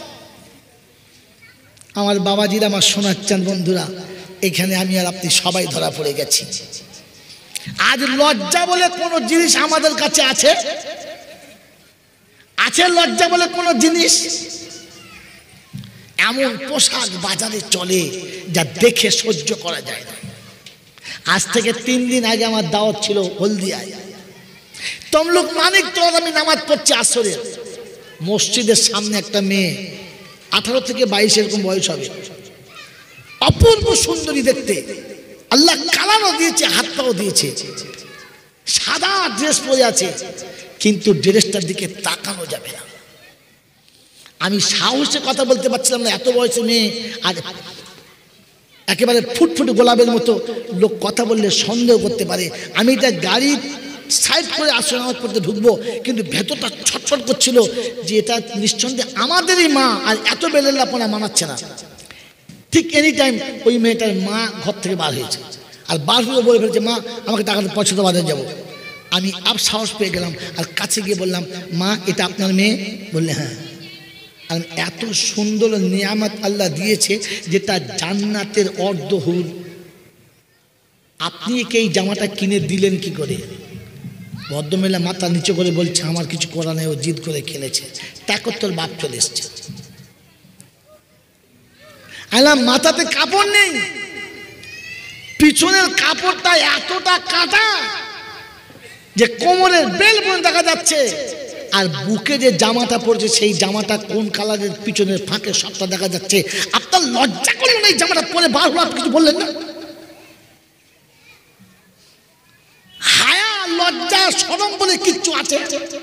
A: আমার বাবাজিরা, আমার শোনাচ্ছেন বন্ধুরা, এখানে আমি আর আপনি সবাই ধরা পড়ে গেছি। আজ লজ্জা বলে কোনো জিনিস আমাদের কাছে আছে? আছে লজ্জা বলে কোনো জিনিস? এমন পোশাক বাজারে চলে যা দেখে সহ্য করা যায় না। আজ থেকে তিন দিন আগে আমার দাওয়াত ছিল হলদিয়ায়। তমলুক মানিক তোলার আমি নামাজ পড়ছি আসরের, মসজিদের সামনে একটা মেয়ে আঠারো থেকে বাইশ এরকম বয়স হবে, অপূর্ব সুন্দরী দেখতে, আল্লাহ কালারও দিয়েছে, হাত পাও দিয়েছে, সাদা ড্রেস পরে আছে, কিন্তু ড্রেসটার দিকে তাকানো যাবে না। আমি সাহসে কথা বলতে পারছিলাম না, এত বয়সে মেয়ে, আর একেবারে ফুটফুটে গোলাপের মতো, লোক কথা বললে সন্দেহ করতে পারে। আমি এটা গাড়ি সাইড করে আসলে নামাজ পড়তে ঢুকবো, কিন্তু ভেতরটা ছটফট করছিল যে এটা নিঃসন্দেহে আমাদেরই মা, আর এত বেলেল্লাপনা মানাচ্ছে না। ঠিক এনি টাইম ওই মেয়েটার মা ঘর থেকে বার হয়েছে, আর বার হয়ে বলে ফেলছে, মা আমাকে টাকাটা পছন্দ বাজারে যাবো। আমি আব সাহস পেয়ে গেলাম, আর কাছে গিয়ে বললাম, মা এটা আপনার মেয়ে? বললে হ্যাঁ। আর এত সুন্দর নিয়ামত আল্লাহ দিয়েছে যেটা জান্নাতের অর্ধহুর। আপনি কি এই জামাটা কিনে দিলেন কি করে? ভদ্রমহিলা মাথা নিচু করে বলছে, আমার কিছু করা নেই, ও জিদ করে কিনেছে। তারপর তোর বাপ চলে এসছে। আলাম মাথাতে কাপড় নেই, পিছনের কাপড়টা এতটা কাটা যে কোমরের বেল পর্যন্ত দেখা যাচ্ছে, আর বুকে যে জামাটা পড়ছে সেই জামাটা কোন কালারের, পিছনের ফাঁকে সবটা দেখা যাচ্ছে। আপনার লজ্জা করলো না এই জামাটা পরে বার হলো? আপনি কিছু বললেন না? হায়া, লজ্জা, শরম বলে কিচ্ছু আছে?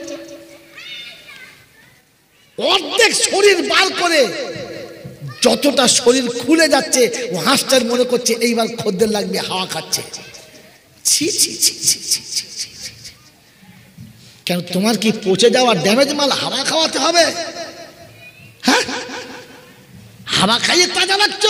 A: অর্ধেক শরীর বার করে, যতটা শরীর খুলে যাচ্ছে, ও হাঁসটার মনে করছে এইবার খদ্দের লাগবে, হাওয়া খাচ্ছে। ছি ছি ছি ছি ছি ছি। কেন তোমার কি পচে যাওয়া ড্যামেজ মাল হাওয়া খাওয়াতে হবে? হ্যাঁ, হাওয়া খাইয়ে তাজা লাগছ?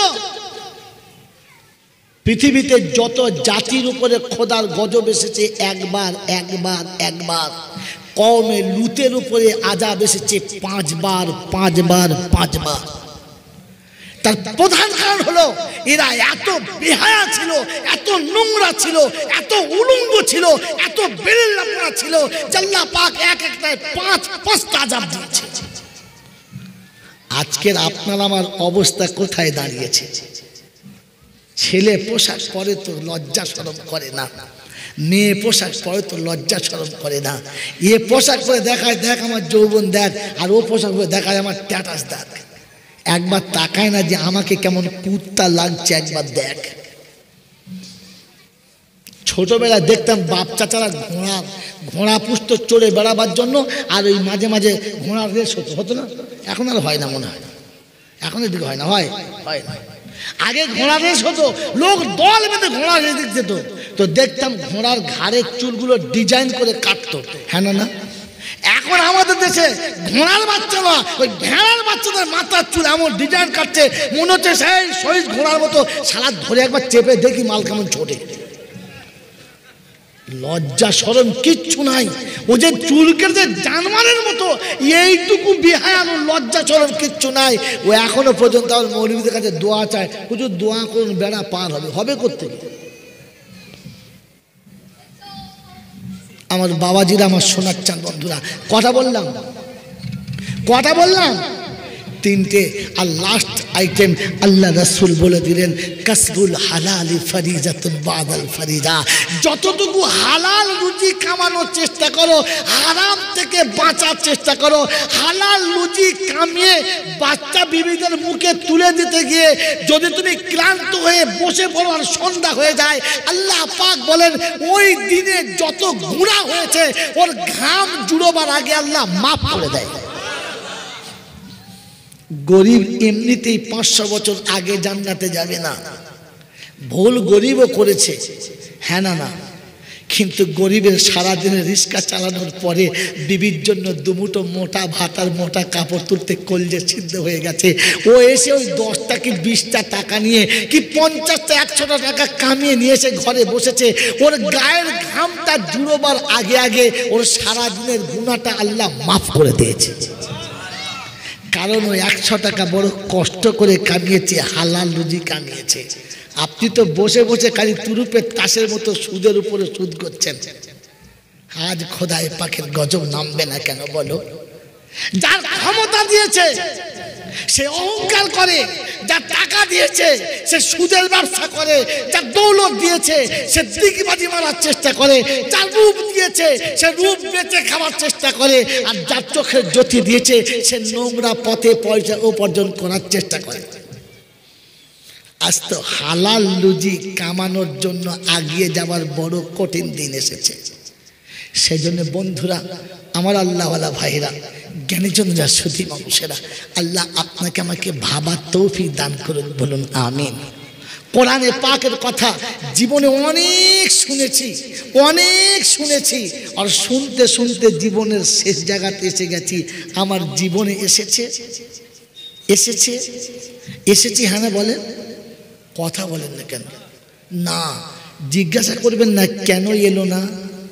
A: পৃথিবীতে যত জাতির উপরে খোদার গজব এসেছে, একবার একবার একবার। কওমে লুতের উপরে আযাব এসেছে পাঁচবার পাঁচবার পাঁচবার। তার প্রধান কারণ হলো এরা এত বেহায়া ছিল, এত নোংরা ছিল, এত উলঙ্গ ছিল, এত বেরেল্লাপনা ছিল, আল্লাহ পাক এক একটায় পাঁচ পাঁচটা আযাব দিয়েছে। আজকের আপনার আমার অবস্থা কোথায় দাঁড়িয়েছে? ছেলে পোশাক পরে তো লজ্জা শরম করে না, মেয়ে পোশাক পরে তো লজ্জা শরম করে না। এ পোশাক পরে দেখায়, দেখ আমার যৌবন দেখ, আর ও পোশাক পরে দেখায় আমার স্ট্যাটাস দেখ। একবার তাকায় না যে আমাকে কেমন কুত্তা লাগছে, একবার দেখ। ছোটবেলায় দেখতাম বাপ চাচারা ঘোড়া ঘোড়া পুষত চড়ে বেড়াবার জন্য, আর ওই মাঝে মাঝে ঘোড়ার রেস হতো, হতো না? এখন আর হয় না মনে হয়, এখন এদিকে হয় না, হয় হয় না। আগে ঘোড়া রেস হতো, লোক দল বেঁধে ঘোড়া রেস যেত, তো দেখতাম ঘোড়ার ঘাড়ের চুলগুলো ডিজাইন করে কাটতো, হ্যাঁ না না? এখন আমাদের দেশে ঘোড়ার বাচ্চারা ওই ভেড়ার বাচ্চাদের মাথার চুল এমন ডিজাইন কাটছে, মনে হচ্ছে সেই শহীদ ঘোড়ার মতো। সারা ধরে একবার চেপে দেখি মাল কেমন ছোটে। লজ্জা শরম কিচ্ছু নাই। ও যে চুলকে যে জানোয়ারের মতো, এইটুকু বেহায়ানো লজ্জা শরম কিচ্ছু নাই। ও এখনো পর্যন্ত আমার মৌলবীদের কাছে দোয়া চায়, হুজুর দোয়া করুন বেড়া পার হবে। হবে করতে আমার বাবাজিরা, আমার সোনার চাঁদ বন্ধুরা, কথা বললাম কথা বললাম তিনটে। আর লাস্ট আইটেম আল্লাহ রাসূল বলে দিলেন, কাসবুল হালালি ফারিজাতুন বাদাল ফারিজা। যতটুকু হালাল রুজি কামানোর চেষ্টা করো, হারাম থেকে বাঁচার চেষ্টা করো। হালাল রুজি কামিয়ে বাচ্চা বিবিদের মুখে তুলে দিতে গিয়ে যদি তুমি ক্লান্ত হয়ে বসে পড়ো আর সন্ধ্যা হয়ে যায়, আল্লাহ পাক বলেন ওই দিনে যত গুনাহ হয়েছে ওর ঘাম জুড়োবার আগে আল্লাহ মাফ করে দেয়। গরিব এমনিতেই পাঁচশো বছর আগে জান্নাতে যাবে না। ভুল গরিবও করেছে, হ্যাঁ না না, কিন্তু গরিবের সারাদিনে রিক্সা চালানোর পরে বিবির জন্য দুমুটো মোটা ভাত আর মোটা কাপড় তুলতে কলজে সিদ্ধ হয়ে গেছে। ও এসে ওই দশটা কি বিশটা টাকা নিয়ে কি পঞ্চাশটা একশোটা টাকা কামিয়ে নিয়ে এসে ঘরে বসেছে। ওর গায়ের ঘামটা জুড়োবার আগে আগে ওর সারাদিনের গুনাহটা আল্লাহ মাফ করে দিয়েছে। কারণ ওই একশো টাকা বড় কষ্ট করে কামিয়েছে, হালাল রুজি কামিয়েছে। আপনি তো বসে বসে খালি তুরুপের তাসের মতো সুদের উপরে সুদ করছেন। আজ খোদায় পাকের গজব নামবে না কেন বলো? যার ক্ষমতা দিয়েছে সে অহংকার করে, যা টাকা দিয়েছে সে সুদের ব্যবসা করে, যা দৌলত দিয়েছে সে দিগবাজি মারার চেষ্টা করে, যা রূপ দিয়েছে সে রূপ বেচে খাওয়ার চেষ্টা করে, আর যার চোখের জ্যোতি দিয়েছে সে নোংরা পথে পয়সা উপার্জন করার চেষ্টা করে। আজ তো হালাল রুজি কামানোর জন্য আগিয়ে যাওয়ার বড় কঠিন দিন এসেছে। সেই জন্য বন্ধুরা আমার, আল্লাহওয়ালা ভাইরা, জ্ঞানীজনরা, সুধী মানুষেরা, আল্লাহ আপনাকে আমাকে ভাবার তৌফিক দান করুন, বলুন আমিন। কোরআনে পাকের কথা জীবনে অনেক শুনেছি, অনেক শুনেছি, আর শুনতে শুনতে জীবনের শেষ জায়গাতে এসে গেছি। আমার জীবনে এসেছে এসেছে এসেছি হ্যাঁ না বলেন, কথা বলেন না কেন? না, জিজ্ঞাসা করবেন না কেন এলো না,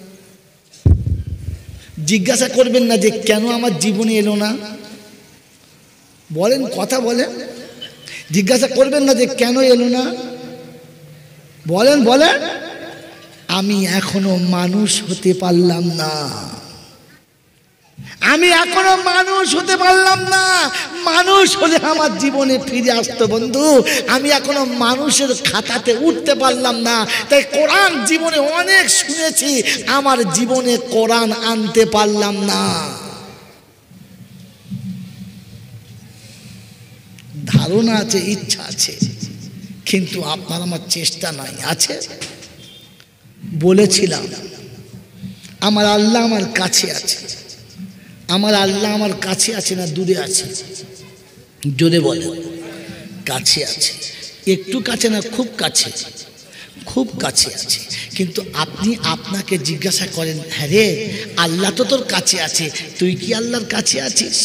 A: জিজ্ঞাসা করবেন না যে কেন আমার জীবনে এলো না, বলেন, কথা বলেন। জিজ্ঞাসা করবেন না যে কেন এলো না, বলেন বলেন। আমি এখনো মানুষ হতে পারলাম না, আমি এখনো মানুষ হতে পারলাম না। মানুষ হলে আমার জীবনে ফিরে আসতো বন্ধু, আমি এখনো মানুষের খাতাতে উঠতে পারলাম না। তাই কোরআন জীবনে অনেক শুনেছি, আমার জীবনে কোরআন আনতে পারলাম না। ধারণা আছে, ইচ্ছা আছে, কিন্তু আপনার আমার চেষ্টা নাই। আছে? বলেছিলাম আমার আল্লাহ আমার কাছে আছে, আমার আল্লাহ আমার কাছে আছে না দূরে আছে? জোরে বলে। কাছে আছে, একটু কাছে না, খুব কাছে, খুব কাছে আছে। কিন্তু আপনি আপনাকে জিজ্ঞাসা করেন, হ্যাঁ রে আল্লাহ তো তোর কাছে আছে, তুই কি আল্লাহর কাছে আছিস?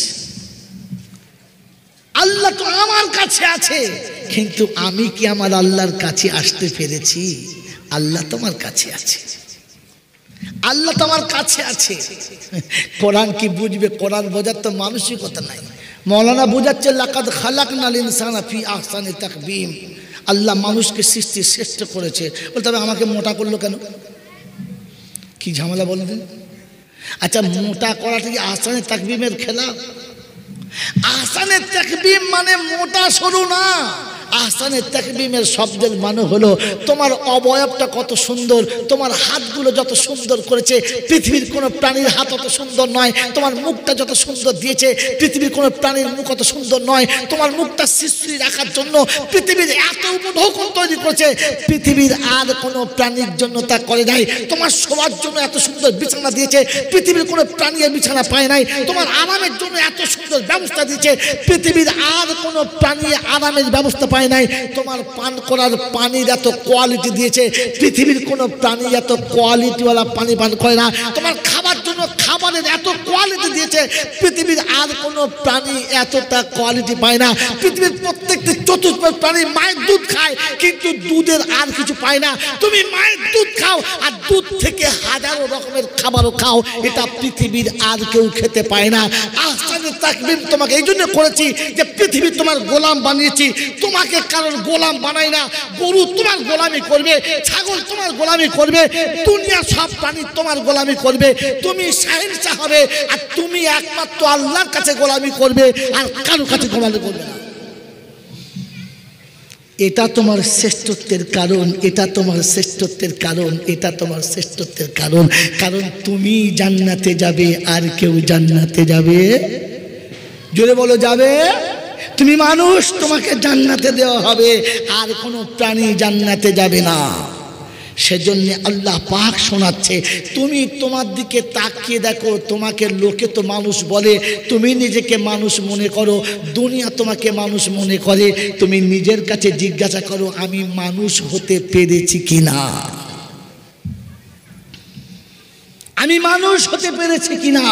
A: আল্লাহ তো আমার কাছে আছে, কিন্তু আমি কি আমার আল্লাহর কাছে আসতে পেরেছি? আল্লাহ তোমার কাছে আছে, আল্লাহ তোমার কাছে আছে। কোরআন কি বুঝবে? কোরআন বোঝার তো মানসিকতা নাই। মৌলানা বোঝাচ্ছে লাকাদ খালাকনাল ইনসানা ফি আহসানি তাকবীম, আল্লাহ মানুষকে সৃষ্টি শ্রেষ্ঠ করেছে। বলতে হবে আমাকে মোটা করলো কেন? কি ঝামেলা বলেন? আচ্ছা, মোটা করাটা কি আহসানে তাকবীমের খেলা? আহসানে তাকবীম মানে মোটা সরু না। আহসানে তাকবীমের শব্দের মানে হলো তোমার অবয়বটা কত সুন্দর, তোমার হাতগুলো যত সুন্দর করেছে, পৃথিবীর কোনো প্রাণীর হাত অত সুন্দর নয়। তোমার মুখটা যত সুন্দর দিয়েছে, পৃথিবীর কোনো প্রাণীর মুখ অত সুন্দর নয়। তোমার মুখটা শিশ্রী রাখার জন্য পৃথিবীর এত উপঢৌকন তৈরি করেছে, পৃথিবীর আর কোনো প্রাণীর জন্য তা করে নাই। তোমার শোয়ার জন্য এত সুন্দর বিছানা দিয়েছে, পৃথিবীর কোনো প্রাণী বিছানা পায় নাই। তোমার আরামের জন্য এত সুন্দর ব্যবস্থা দিয়েছে, পৃথিবীর আর কোনো প্রাণী আরামের ব্যবস্থা পায় নাই। তোমার পান করার পানির এত কোয়ালিটি দিয়েছে, পৃথিবীর কোনো প্রাণী এত কোয়ালিটিওয়ালা পানি পান করে না। তোমার খাবার জন্য খাবারের এত কোয়ালিটি দিয়েছে, পৃথিবীর আর কোনো প্রাণী এতটা কোয়ালিটি পায় না। পৃথিবীর প্রত্যেকটি চতুর্থ প্রাণী মায়ের দুধ খায়, কিন্তু দুধের আর কিছু পায় না। তুমি মায়ের দুধ খাও, আর দুধ থেকে হাজারো রকমের খাবারও খাও, এটা পৃথিবীর আর কেউ খেতে পায় না। আহসানে তাকবীম তোমাকে এই জন্য করেছি যে পৃথিবী তোমার গোলাম বানিয়েছি, তোমাকে কারোর গোলাম বানাই না। গরু তোমার গোলামি করবে, ছাগল তোমার গোলামি করবে, দুনিয়া সব প্রাণী তোমার গোলামি করবে। তুমি শাহিনশাহ হবে, আর তুমি একমাত্র আল্লাহর কাছে গোলামি করবে, আর কারোর কাছে গোলামি করবে না। এটা তোমার শ্রেষ্ঠত্বের কারণ, এটা তোমার শ্রেষ্ঠত্বের কারণ, এটা তোমার শ্রেষ্ঠত্বের কারণ। কারণ তুমি জান্নাতে যাবে, আর কেউ জান্নাতে যাবে? জোরে বলো, যাবে? তুমি মানুষ, তোমাকে জান্নাতে দেওয়া হবে, আর কোনো প্রাণী জান্নাতে যাবে না। সেজন্য আল্লাহ পাক শোনাচ্ছে, তুমি তোমার দিকে তাকিয়ে দেখো, তোমাকে লোকে তো মানুষ বলে, তুমি নিজেকে মানুষ মনে করো, দুনিয়া তোমাকে মানুষ মনে করে। তুমি নিজের কাছে জিজ্ঞাসা করো, আমি মানুষ হতে পেরেছি কিনা, আমি মানুষ হতে পেরেছি কিনা।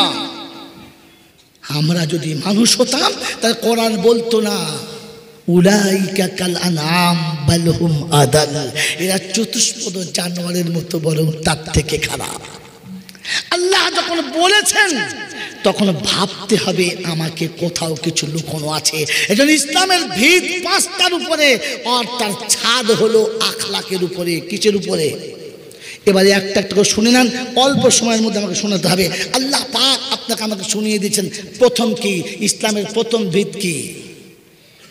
A: আমরা যদি মানুষ হতাম তাহলে কোরআন বলতো না উলাইকা কাল আনআম বাল হুম আদাল, এরা চতুষ্পদ জানোয়ারের মতো, বরং তার থেকে খারাপ। আল্লাহ যখন বলেছেন তখন ভাবতে হবে আমাকে কোথাও কিছু লুকোনো আছে। এজন্য ইসলামের ভিত পাঁচটার উপরে, আর তার ছাদ হলো আখলাকের উপরে। কিসের উপরে? এবারে একটা একটা করে শুনে নেন, অল্প সময়ের মধ্যে আমাকে শোনাতে হবে। আল্লাহ পাক আপনাকে আমাকে শুনিয়ে দিয়েছেন প্রথম কি, ইসলামের প্রথম ভিত কি?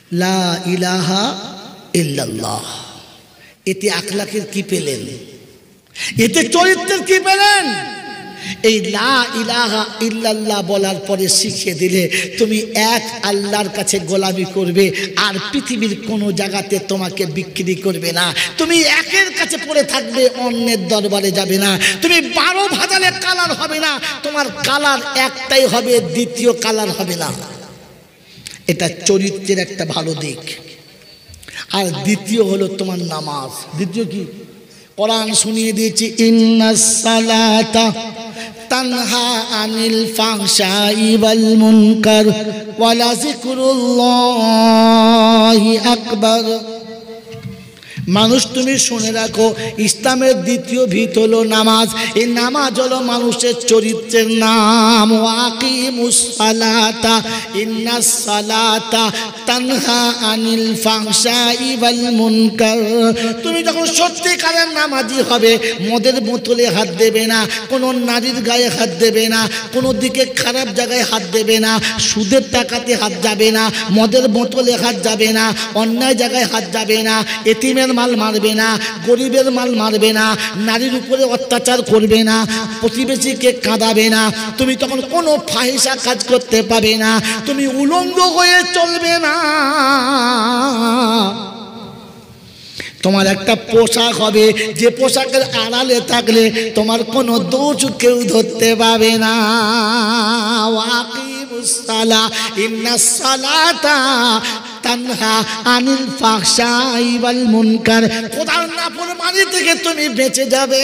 A: লা ইলাহা ইল্লাল্লাহ। এতে আখলাকের কি পেলেন? এতে চরিত্রের কি পেলেন? এই লা ইলাহা ইল্লাল্লাহ বলার পরে শিখিয়ে দিলে তুমি এক আল্লাহর কাছে গোলামি করবে, আর পৃথিবীর কোনো জায়গাতে তোমাকে বিক্রি করবে না। তুমি একের কাছে পড়ে থাকবে, অন্যের দরবারে যাবে না। তুমি বারো ভাজালে কালার হবে না, তোমার কালার একটাই হবে, দ্বিতীয় কালার হবে না। এটা চরিত্রের একটা ভালো দিক। আর দ্বিতীয় হলো তোমার নামাজ। দ্বিতীয় কি? কোরআন শুনিয়ে দিয়েছি, ইন্নাস সালাতা তানহা আনিল ফাহশাই ওয়াল মুনকার ওয়া লাযিকরুল্লাহি আকবার। মানুষ তুমি শুনে রাখো, ইসলামের দ্বিতীয় ভিত হলো নামাজ। এই নামাজ হলো মানুষের চরিত্রের নাম। ওয়াকিমুস সালাতা ইন্নাস সালাতা তানহা আনিল ফাহশাই ওয়াল মুনকার। তুমি যখন সত্যিকারের নামাজি হবে, মদের বোতলে হাত দেবে না, কোনো নারীর গায়ে হাত দেবে না, কোনো দিকে খারাপ জায়গায় হাত দেবে না, সুদের টাকাতে হাত যাবে না, মদের বোতলে হাত যাবে না, অন্যায় জায়গায় হাত যাবে না, এতিমের মাল মারবে না, গরিবের মাল মারবে না, নারীর উপরে অত্যাচার করবে না, প্রতিবেশীকে কাঁদাবে না। তুমি তখন কোনো ফাহিশা কাজ করতে পাবে না, তুমি উলঙ্গ হয়ে চলবে না। তোমার একটা পোশাক হবে, যে পোশাকের আড়ালে থাকলে তোমার কোনো দোষ কেউ ধরতে পাবে না। ওয়াকিমুস সালা ইন্নাস সালাতা তানহা আনিল ফাহশাই ওয়াল মুনকার। খোদার নাফরমানি থেকে তুমি বেঁচে যাবে।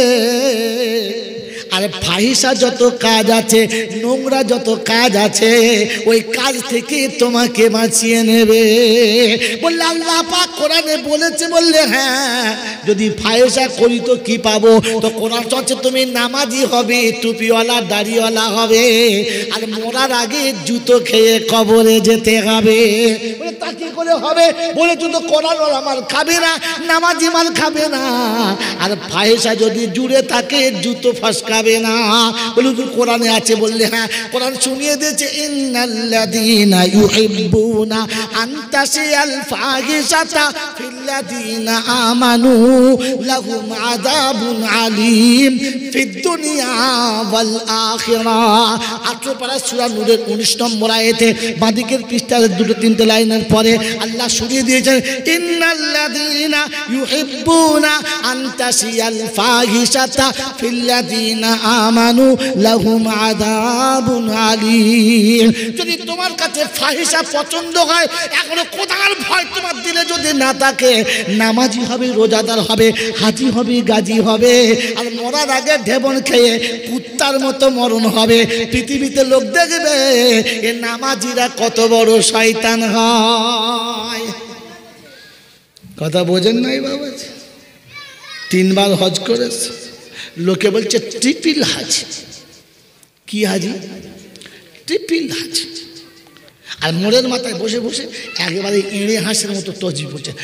A: আর ফাহিশা যত কাজ আছে, নোংরা যত কাজ আছে, ওই কাজ থেকে তোমাকে বাঁচিয়ে নেবে। বললে আল্লাহ পাক কোরআনে বলেছে, বললে হ্যাঁ, যদি ফাহিশা করি তো কি পাবো? তো কোরআন চলছে তুমি নামাজি হবে, টুপিওয়ালা দাড়িওয়ালা হবে, আর মরার আগে জুতো খেয়ে কবরে যেতে হবে। বলে তা কি করে হবে? বলে তুই তো কোরআনওয়ালা মাল খাবে না, নামাজি মাল খাবে না, আর ফাহিশা যদি জুড়ে থাকে জুতো ফসকা না। বলে কোরআনে আছে, বললে হ্যাঁ, কোরআন শুনিয়ে দিয়েছে, ইন্নাল্লাযীনা ইউহিব্বুনা আন তাশিয়াল ফাহিশাতা ফিল্লাযীনা আমানু লাহুম আযাবুন আলীম ফিদ দুনিয়া ওয়াল আখিরাহ। আঠারো পারা সূরা নূরের উনিশ নম্বর আয়াতে বাঁদিকের পৃষ্ঠার দুটো তিনটে লাইনের পরে আল্লাহ শুনিয়ে দিয়েছেন, ইন্নাল্লাযীনা ইউহিব্বুনা আন তাশিয়াল ফাহিশাতা ফিল্লাযীনা আমানু লাহুম আযাবুন আলীম। যদি তোমার কাছে ফাহিশা পছন্দ হয়, এখনো খোদার ভয় তোমার দিলে যদি না থাকে, নামাজি হবে, রোজাদার হবে, হাজি হবে, গাজী হবে, আর মরার আগে ঢেবন খেয়ে কুত্তার মতো মরণ হবে। পৃথিবীতে লোক দেখবে এ নামাজিরা কত বড় শয়তান হয়। কথা বোঝেন নাই বাবা? তিনবার হজ করেছে, লোকে বলছে ট্রিপল হাজ। কি হাজি? ট্রিপল হাজ। আর মোড়ের মাথায় বসে বসে একেবারে এঁড়ে হাঁসের মতো তসবিহ পড়ছে,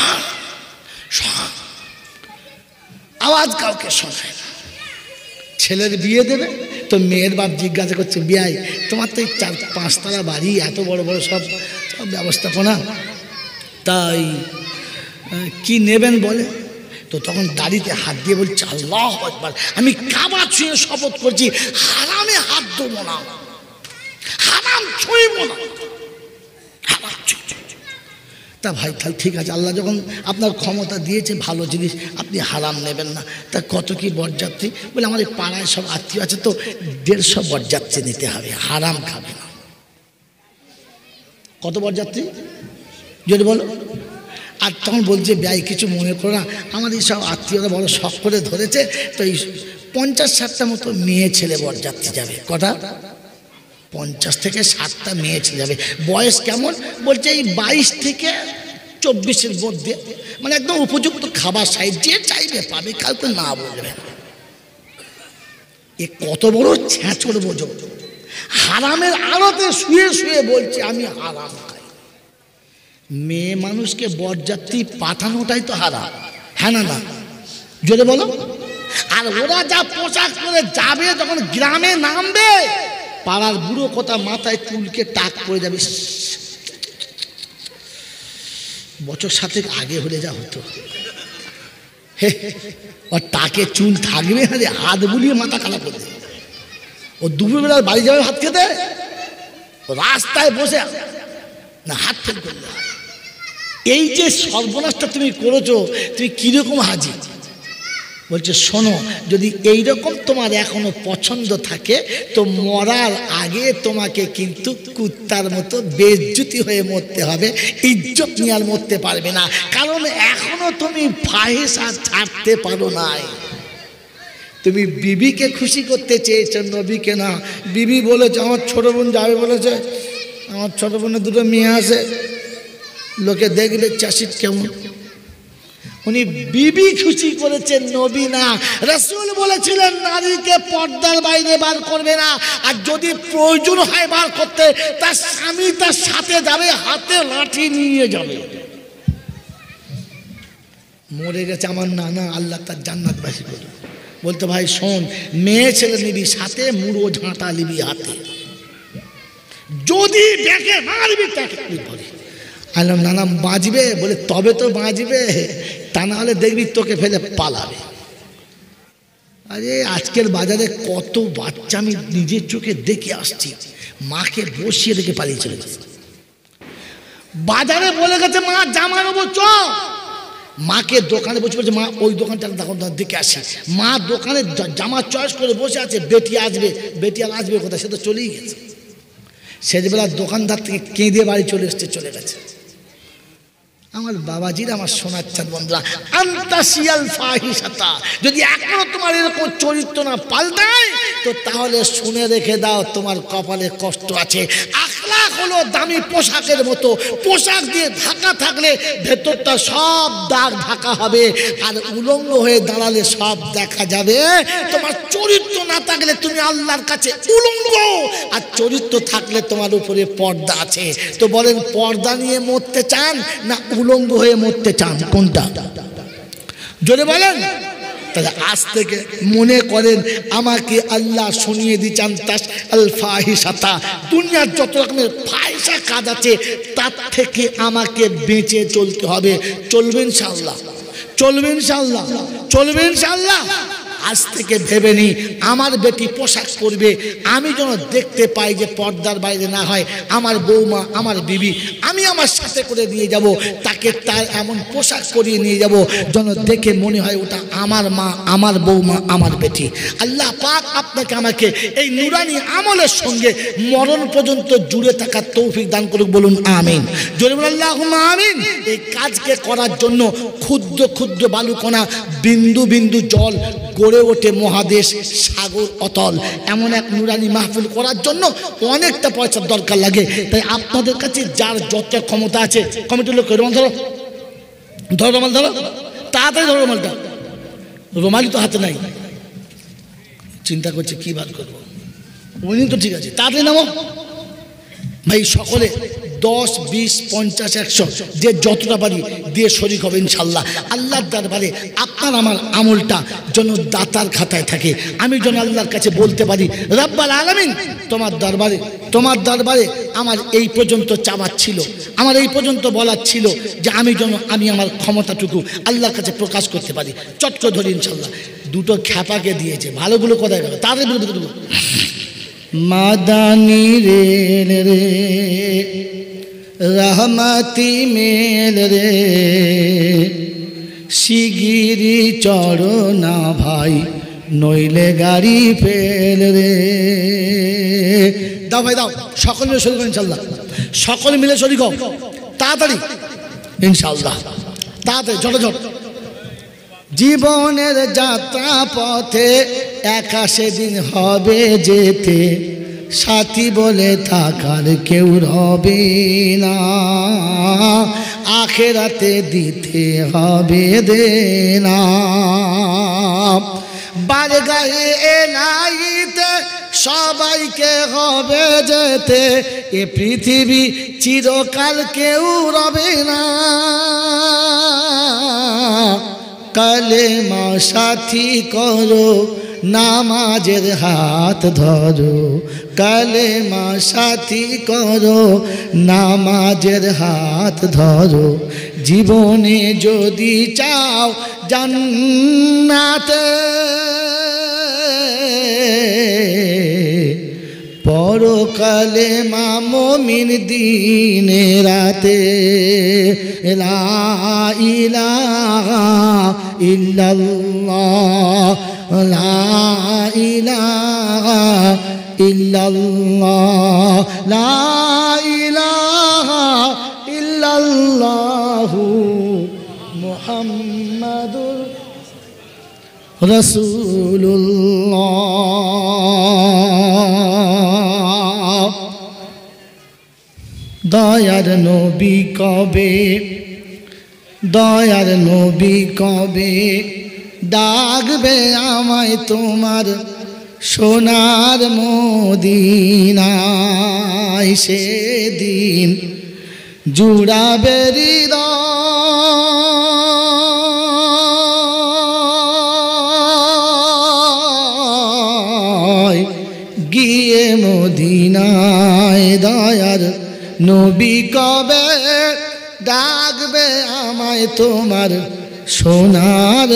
A: আওয়াজ কাউকে শোনায় না। ছেলের বিয়ে দেবে তো মেয়ের বাপ জিজ্ঞাসা করছে, বিয়াই তোমার তো এই চার পাঁচতলা বাড়ি, এত বড় বড় সব সব ব্যবস্থাপনা, তাই কি নেবেন বলে? তো তখন দাড়িতে হাত দিয়ে বলছে, আল্লাহু আকবার, আমি কাবা ছুঁয়ে শপথ করছি হারামে হাত দেবো না, হারাম ছুঁইব না। তা ভাই তাহলে ঠিক আছে, আল্লাহ যখন আপনার ক্ষমতা দিয়েছে ভালো জিনিস, আপনি হারাম নেবেন না। তা কত কি বরযাত্রী? বলে আমার এই পাড়ায় সব আত্মীয় আছে, তো দেড়শো বরযাত্রী নিতে হবে, হারাম খাবে না। কত বরযাত্রী যদি বলো? আর তখন বলছে, ব্যয় কিছু মনে করো না, আমার এই সব আত্মীয়রা বড় শখ করে ধরেছে, তো এই পঞ্চাশ ষাটটা মতো মেয়ে ছেলে বরযাত্রী যাবে। কটা? পঞ্চাশ থেকে ষাটটা মেয়ে ছেলে যাবে। বয়স কেমন? বলছে এই বাইশ থেকে চব্বিশের মধ্যে, মানে একদম উপযুক্ত খাবার সাইজ, যে চাইবে পাবে, কাউকে না বলবে। এ কত বড় ছ্যাঁচড় বোঝো, হারামের আড়তে শুয়ে শুয়ে বলছে আমি হারাম খাই। মেয়ে মানুষকে বরযাত্রী পাঠানোটাই তো হারাম, হ্যাঁ না না? জোরে বলো। আর ওরা যা পোশাক পরে যাবে, যখন গ্রামে নামবে, পাড়ার বুড়ো কথা মাথায় চুলকে টাক পড়ে যাবে, বছর সাথে আগে হলে যা হতো, আর টাকে চুল থাকবে আরে হাত বুলিয়ে মাথা কালা করে দেবে। ও দুপুরবেলা বাড়ি যাবে হাত খেতে, রাস্তায় বসে না হাত ফেল করলে। এই যে সর্বনাশটা তুমি করেছো, তুমি কিরকম হাজি? বলছে শোনো, যদি এইরকম তোমার এখনো পছন্দ থাকে তো মরার আগে তোমাকে কিন্তু কুত্তার মতো বেজ্জতি হয়ে মরতে হবে, ইজ্জত নিয়ে আর মরতে পারবে না, কারণ এখনো তুমি ফাহিশা ছাড়তে পারো নাই। তুমি বিবিকে খুশি করতে চেয়েছো, নবীকে না। বিবি বলেছে আমার ছোট বোন যাবে, বলেছে আমার ছোট বোনের দুটো মেয়ে আছে, লোকে দেখবে চাষির কেমন। উনি বিবি খুশি করেছেন, নবী না। রাসূল বলেছিলেন নারীকে পর্দার বাইরে বার করবে না, আর যদি প্রয়োজন হয় বার করতে তার স্বামী তার সাথে যাবে, হাতে লাঠি নিয়ে যাবে। মরে গেছে আমার নানা, আল্লাহ তার জান্নাতবাসী করবে। বলতে ভাই শোন, মেয়ে ছেলে নিবি সাথে, মুড়ো ঝাঁটা নিবি হাতে, যদি দেখে মারবি তাকে পরে। আলাম নানা বাঁচবে? বলে তবে তো বাঁচবে, তা না হলে দেখবি তোকে ফেলে পালাবে। আরে আজকের বাজারে কত বাচ্চা আমি নিজের চোখে দেখে আসছি, মাকে বসিয়ে দেখে পালিয়ে চলে যাচ্ছে। বাজারে বলে গেছে মা জামা নেবো চ, মাকে দোকানে বসে বলছে মা ওই দোকানটা দেখুন দেখে আসি। মা দোকানে জামা চয়েস করে বসে আছে, বেটি আসবে, বেটি আর আসবে কোথায়, সে তো চলেই গেছে। সেজবেলা দোকানদার থেকে কেঁদে বাড়ি চলে এসছে, চলে গেছে। আমার বাবাজির, আমার সোনার চাঁদ বন্ধুরা, আনতা শিয়াল ফাহিশাতা, যদি এখনো তোমার এরকম চরিত্র না পাল্টায় তো তাহলে শুনে রেখে দাও, তোমার কপালে কষ্ট আছে। আখলাক হলো দামি পোশাকের মতো, পোশাক দিয়ে ঢাকা থাকলে ভেতরটা সব দাগ ঢাকা হবে, আর উলঙ্গ হয়ে দাঁড়ালে সব দেখা যাবে। তোমার চরিত্র না থাকলে তুমি আল্লাহর কাছে উলঙ্গ, আর চরিত্র থাকলে তোমার উপরে পর্দা আছে। তো বলেন, পর্দা নিয়ে মরতে চান না উলঙ্গ হয়ে মরতে চান, কোনটা? জোরে বলেন। তাহলে আজ থেকে মনে করেন আমাকে আল্লাহ শুনিয়ে দিচ্ছেন তাস আল ফাহিশাতা, দুনিয়ার যত রকমের ফাহিশা কাজ আছে তার থেকে আমাকে বেঁচে চলতে হবে। চলবে ইনশাআল্লাহ, চলবে ইনশাআল্লাহ, চলবে ইনশাআল্লাহ। আজ থেকে ভেবে নি আমার বেটি পোশাক পরবে, আমি যেন দেখতে পাই যে পর্দার বাইরে না হয়। আমার বৌমা, আমার বিবি, আমি আমার সাথে করে নিয়ে যাব, তাকে তার এমন পোশাক পরিয়ে নিয়ে যাব যেন দেখে মনে হয় ওটা আমার মা, আমার বৌমা, আমার বেটি। আল্লাহ পাক আপনাকে আমাকে এই নুরানি আমলের সঙ্গে মরণ পর্যন্ত জুড়ে থাকার তৌফিক দান করুক, বলুন আমিন। জোরে বলুন আল্লাহুম্মা আমিন। এই কাজকে করার জন্য ক্ষুদ্র ক্ষুদ্র বালুকণা, বিন্দু বিন্দু জল গড়ে ওঠে মহাদেশ, সাগর, অতল। এমন এক নুরানি মাহফিল করার জন্য অনেকটা পয়সার দরকার লাগে। তাই আপনাদের কাছে যার যত ক্ষমতা আছে, কমিটির লোক রুমাল ধরো, ধরো রুমাল ধরো, তাড়াতাড়ি ধরো রুমালটা। রুমালই তো হাতে নাই, চিন্তা করছে কি বার করবো। উনি তো ঠিক আছে, তাড়াতাড়ি নামো ভাই। সকলে দশ, বিশ, পঞ্চাশ, একশো, যে যতটা পারি দিয়ে শরীক হবে ইনশাল্লাহ। আল্লাহর দরবারে আপনার আমার আমলটা যেন দাতার খাতায় থাকে। আমি যেন আল্লাহর কাছে বলতে পারি, রব্বুল আলামিন তোমার দরবারে, তোমার দরবারে আমার এই পর্যন্ত চাওয়ার ছিল, আমার এই পর্যন্ত বলার ছিল, যে আমি যেন আমি আমার ক্ষমতাটুকু আল্লাহর কাছে প্রকাশ করতে পারি। চট্ট ধরি ইনশাল্লাহ। দুটো খ্যাপাকে দিয়েছে, ভালোগুলো কোথায় গেল? তাদের বিরুদ্ধে মাদানি রেল রে রহমতি মেল রে, শিগিরি চড়ো না ভাই, নইলে গাড়ি ফেল রে। দাও ভাই দাও, সকলে মিলে শরীক ইনশাল্লাহ, সকলে মিলে শরীক হোক তাড়াতাড়ি ইনশাল্লাহ, তাড়াতাড়ি ঝট ঝট। জীবনের যাত্রা পথে একা সেদিন হবে যেতে, সাথী বলে থাকার কেউ রবে না, আখেরাতে দিতে হবে দেনা। বারগাহে এলাহিতে সবাইকে হবে যেতে, এ পৃথিবী চিরকাল কেউ রবে না। কালেমা সাথী করো নামাজের হাত ধরো, কালেমা সাথী করো, নামাজের হাত ধরো। জীবনে যদি চাও জান্নাতে, পড়ো কালেমা মুমিন দিনে রাতে। লা ইলাহা ইল্লাল্লাহ, লা ইলাহা ইল্লাল্লাহ, লা ইলাহা ইল্লাল্লাহু মুহাম্মাদুর রাসূলুল্লাহ। দয়ার নবী কবে, দয়ার নবী কবে ডাকবে আমায় তোমার সোনার মদিনায়। সেদিন জুড়াবে হৃদয়, গিয়ে মদিনায়। দয়ার নবী কবে ডাকবে আমায় তোমার সোনার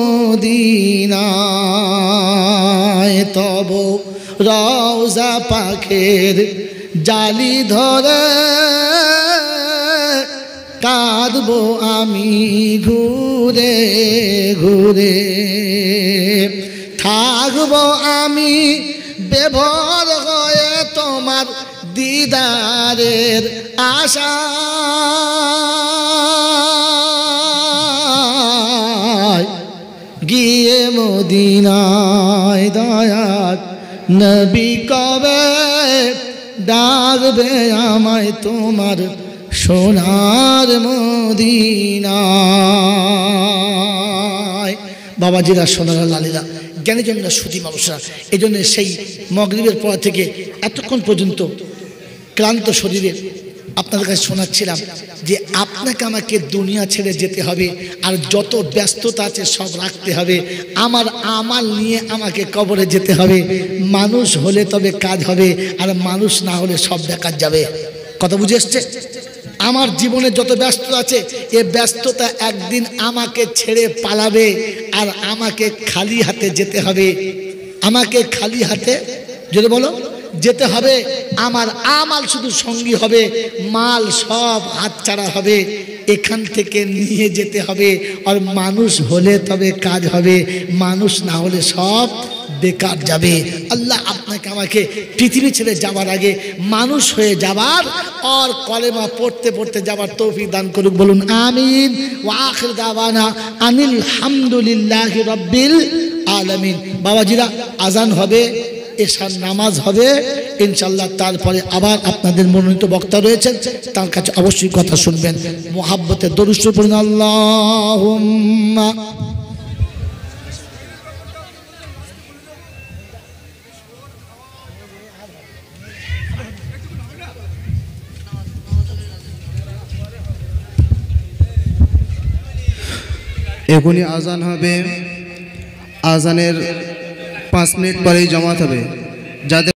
A: মদিনায়। তব রওজা পাখের জালি ধরে কাঁদবো আমি ঘুরে ঘুরে। থাকবো আমি বেভর হয়ে তোমার দিদারের আশা, গিয়ে মদিনায়। দয়ার নবী কবে ডাকবে আমায় তোমার সোনার মদিনায়। বাবাজিরা, সোনার লালীরা, জ্ঞানীজনরা, সুধী মানুষরা, এই জন্য সেই মাগরিবের পর থেকে এতক্ষণ পর্যন্ত ক্লান্ত শরীরে আপনাদের কাছে শোনাচ্ছিলাম যে আপনাকে আমাকে দুনিয়া ছেড়ে যেতে হবে, আর যত ব্যস্ততা আছে সব রাখতে হবে। আমার আমাল নিয়ে আমাকে কবরে যেতে হবে। মানুষ হলে তবে কাজ হবে, আর মানুষ না হলে সব বেকার যাবে। কথা বুঝে এসছে? আমার জীবনে যত ব্যস্ততা আছে, এ ব্যস্ততা একদিন আমাকে ছেড়ে পালাবে, আর আমাকে খালি হাতে যেতে হবে। আমাকে খালি হাতে যদি বলো যেতে হবে। আমার আমাল শুধু সঙ্গী হবে, মাল সব হাতছাড়া হবে। এখান থেকে নিয়ে যেতে হবে, আর মানুষ হলে তবে কাজ হবে, মানুষ না হলে সব বেকার যাবে। আল্লাহ আপনাকে আমাকে পৃথিবী ছেড়ে যাবার আগে মানুষ হয়ে যাবার আর কলেমা পড়তে পড়তে যাবার তৌফিক দান করুক। বলুন আমিন। ওয়া আখির দাওয়ানা আনিল হামদুলিল্লাহি রাব্বিল আলামিন। বাবাজিরা, আজান হবে, এশার নামাজ হবে ইনশাআল্লাহ। তারপরে আবার আপনাদের মনোনীত বক্তা রয়েছেন, তার কাছে অবশ্যই কথা শুনবেন। মুহাব্বতে দরুদ শরীফ পড়ুন। আল্লাহুম্মা
B: এখনই আজান হবে, আজানের পাঁচ মিনিট পরেই জামাত হবে। যাদের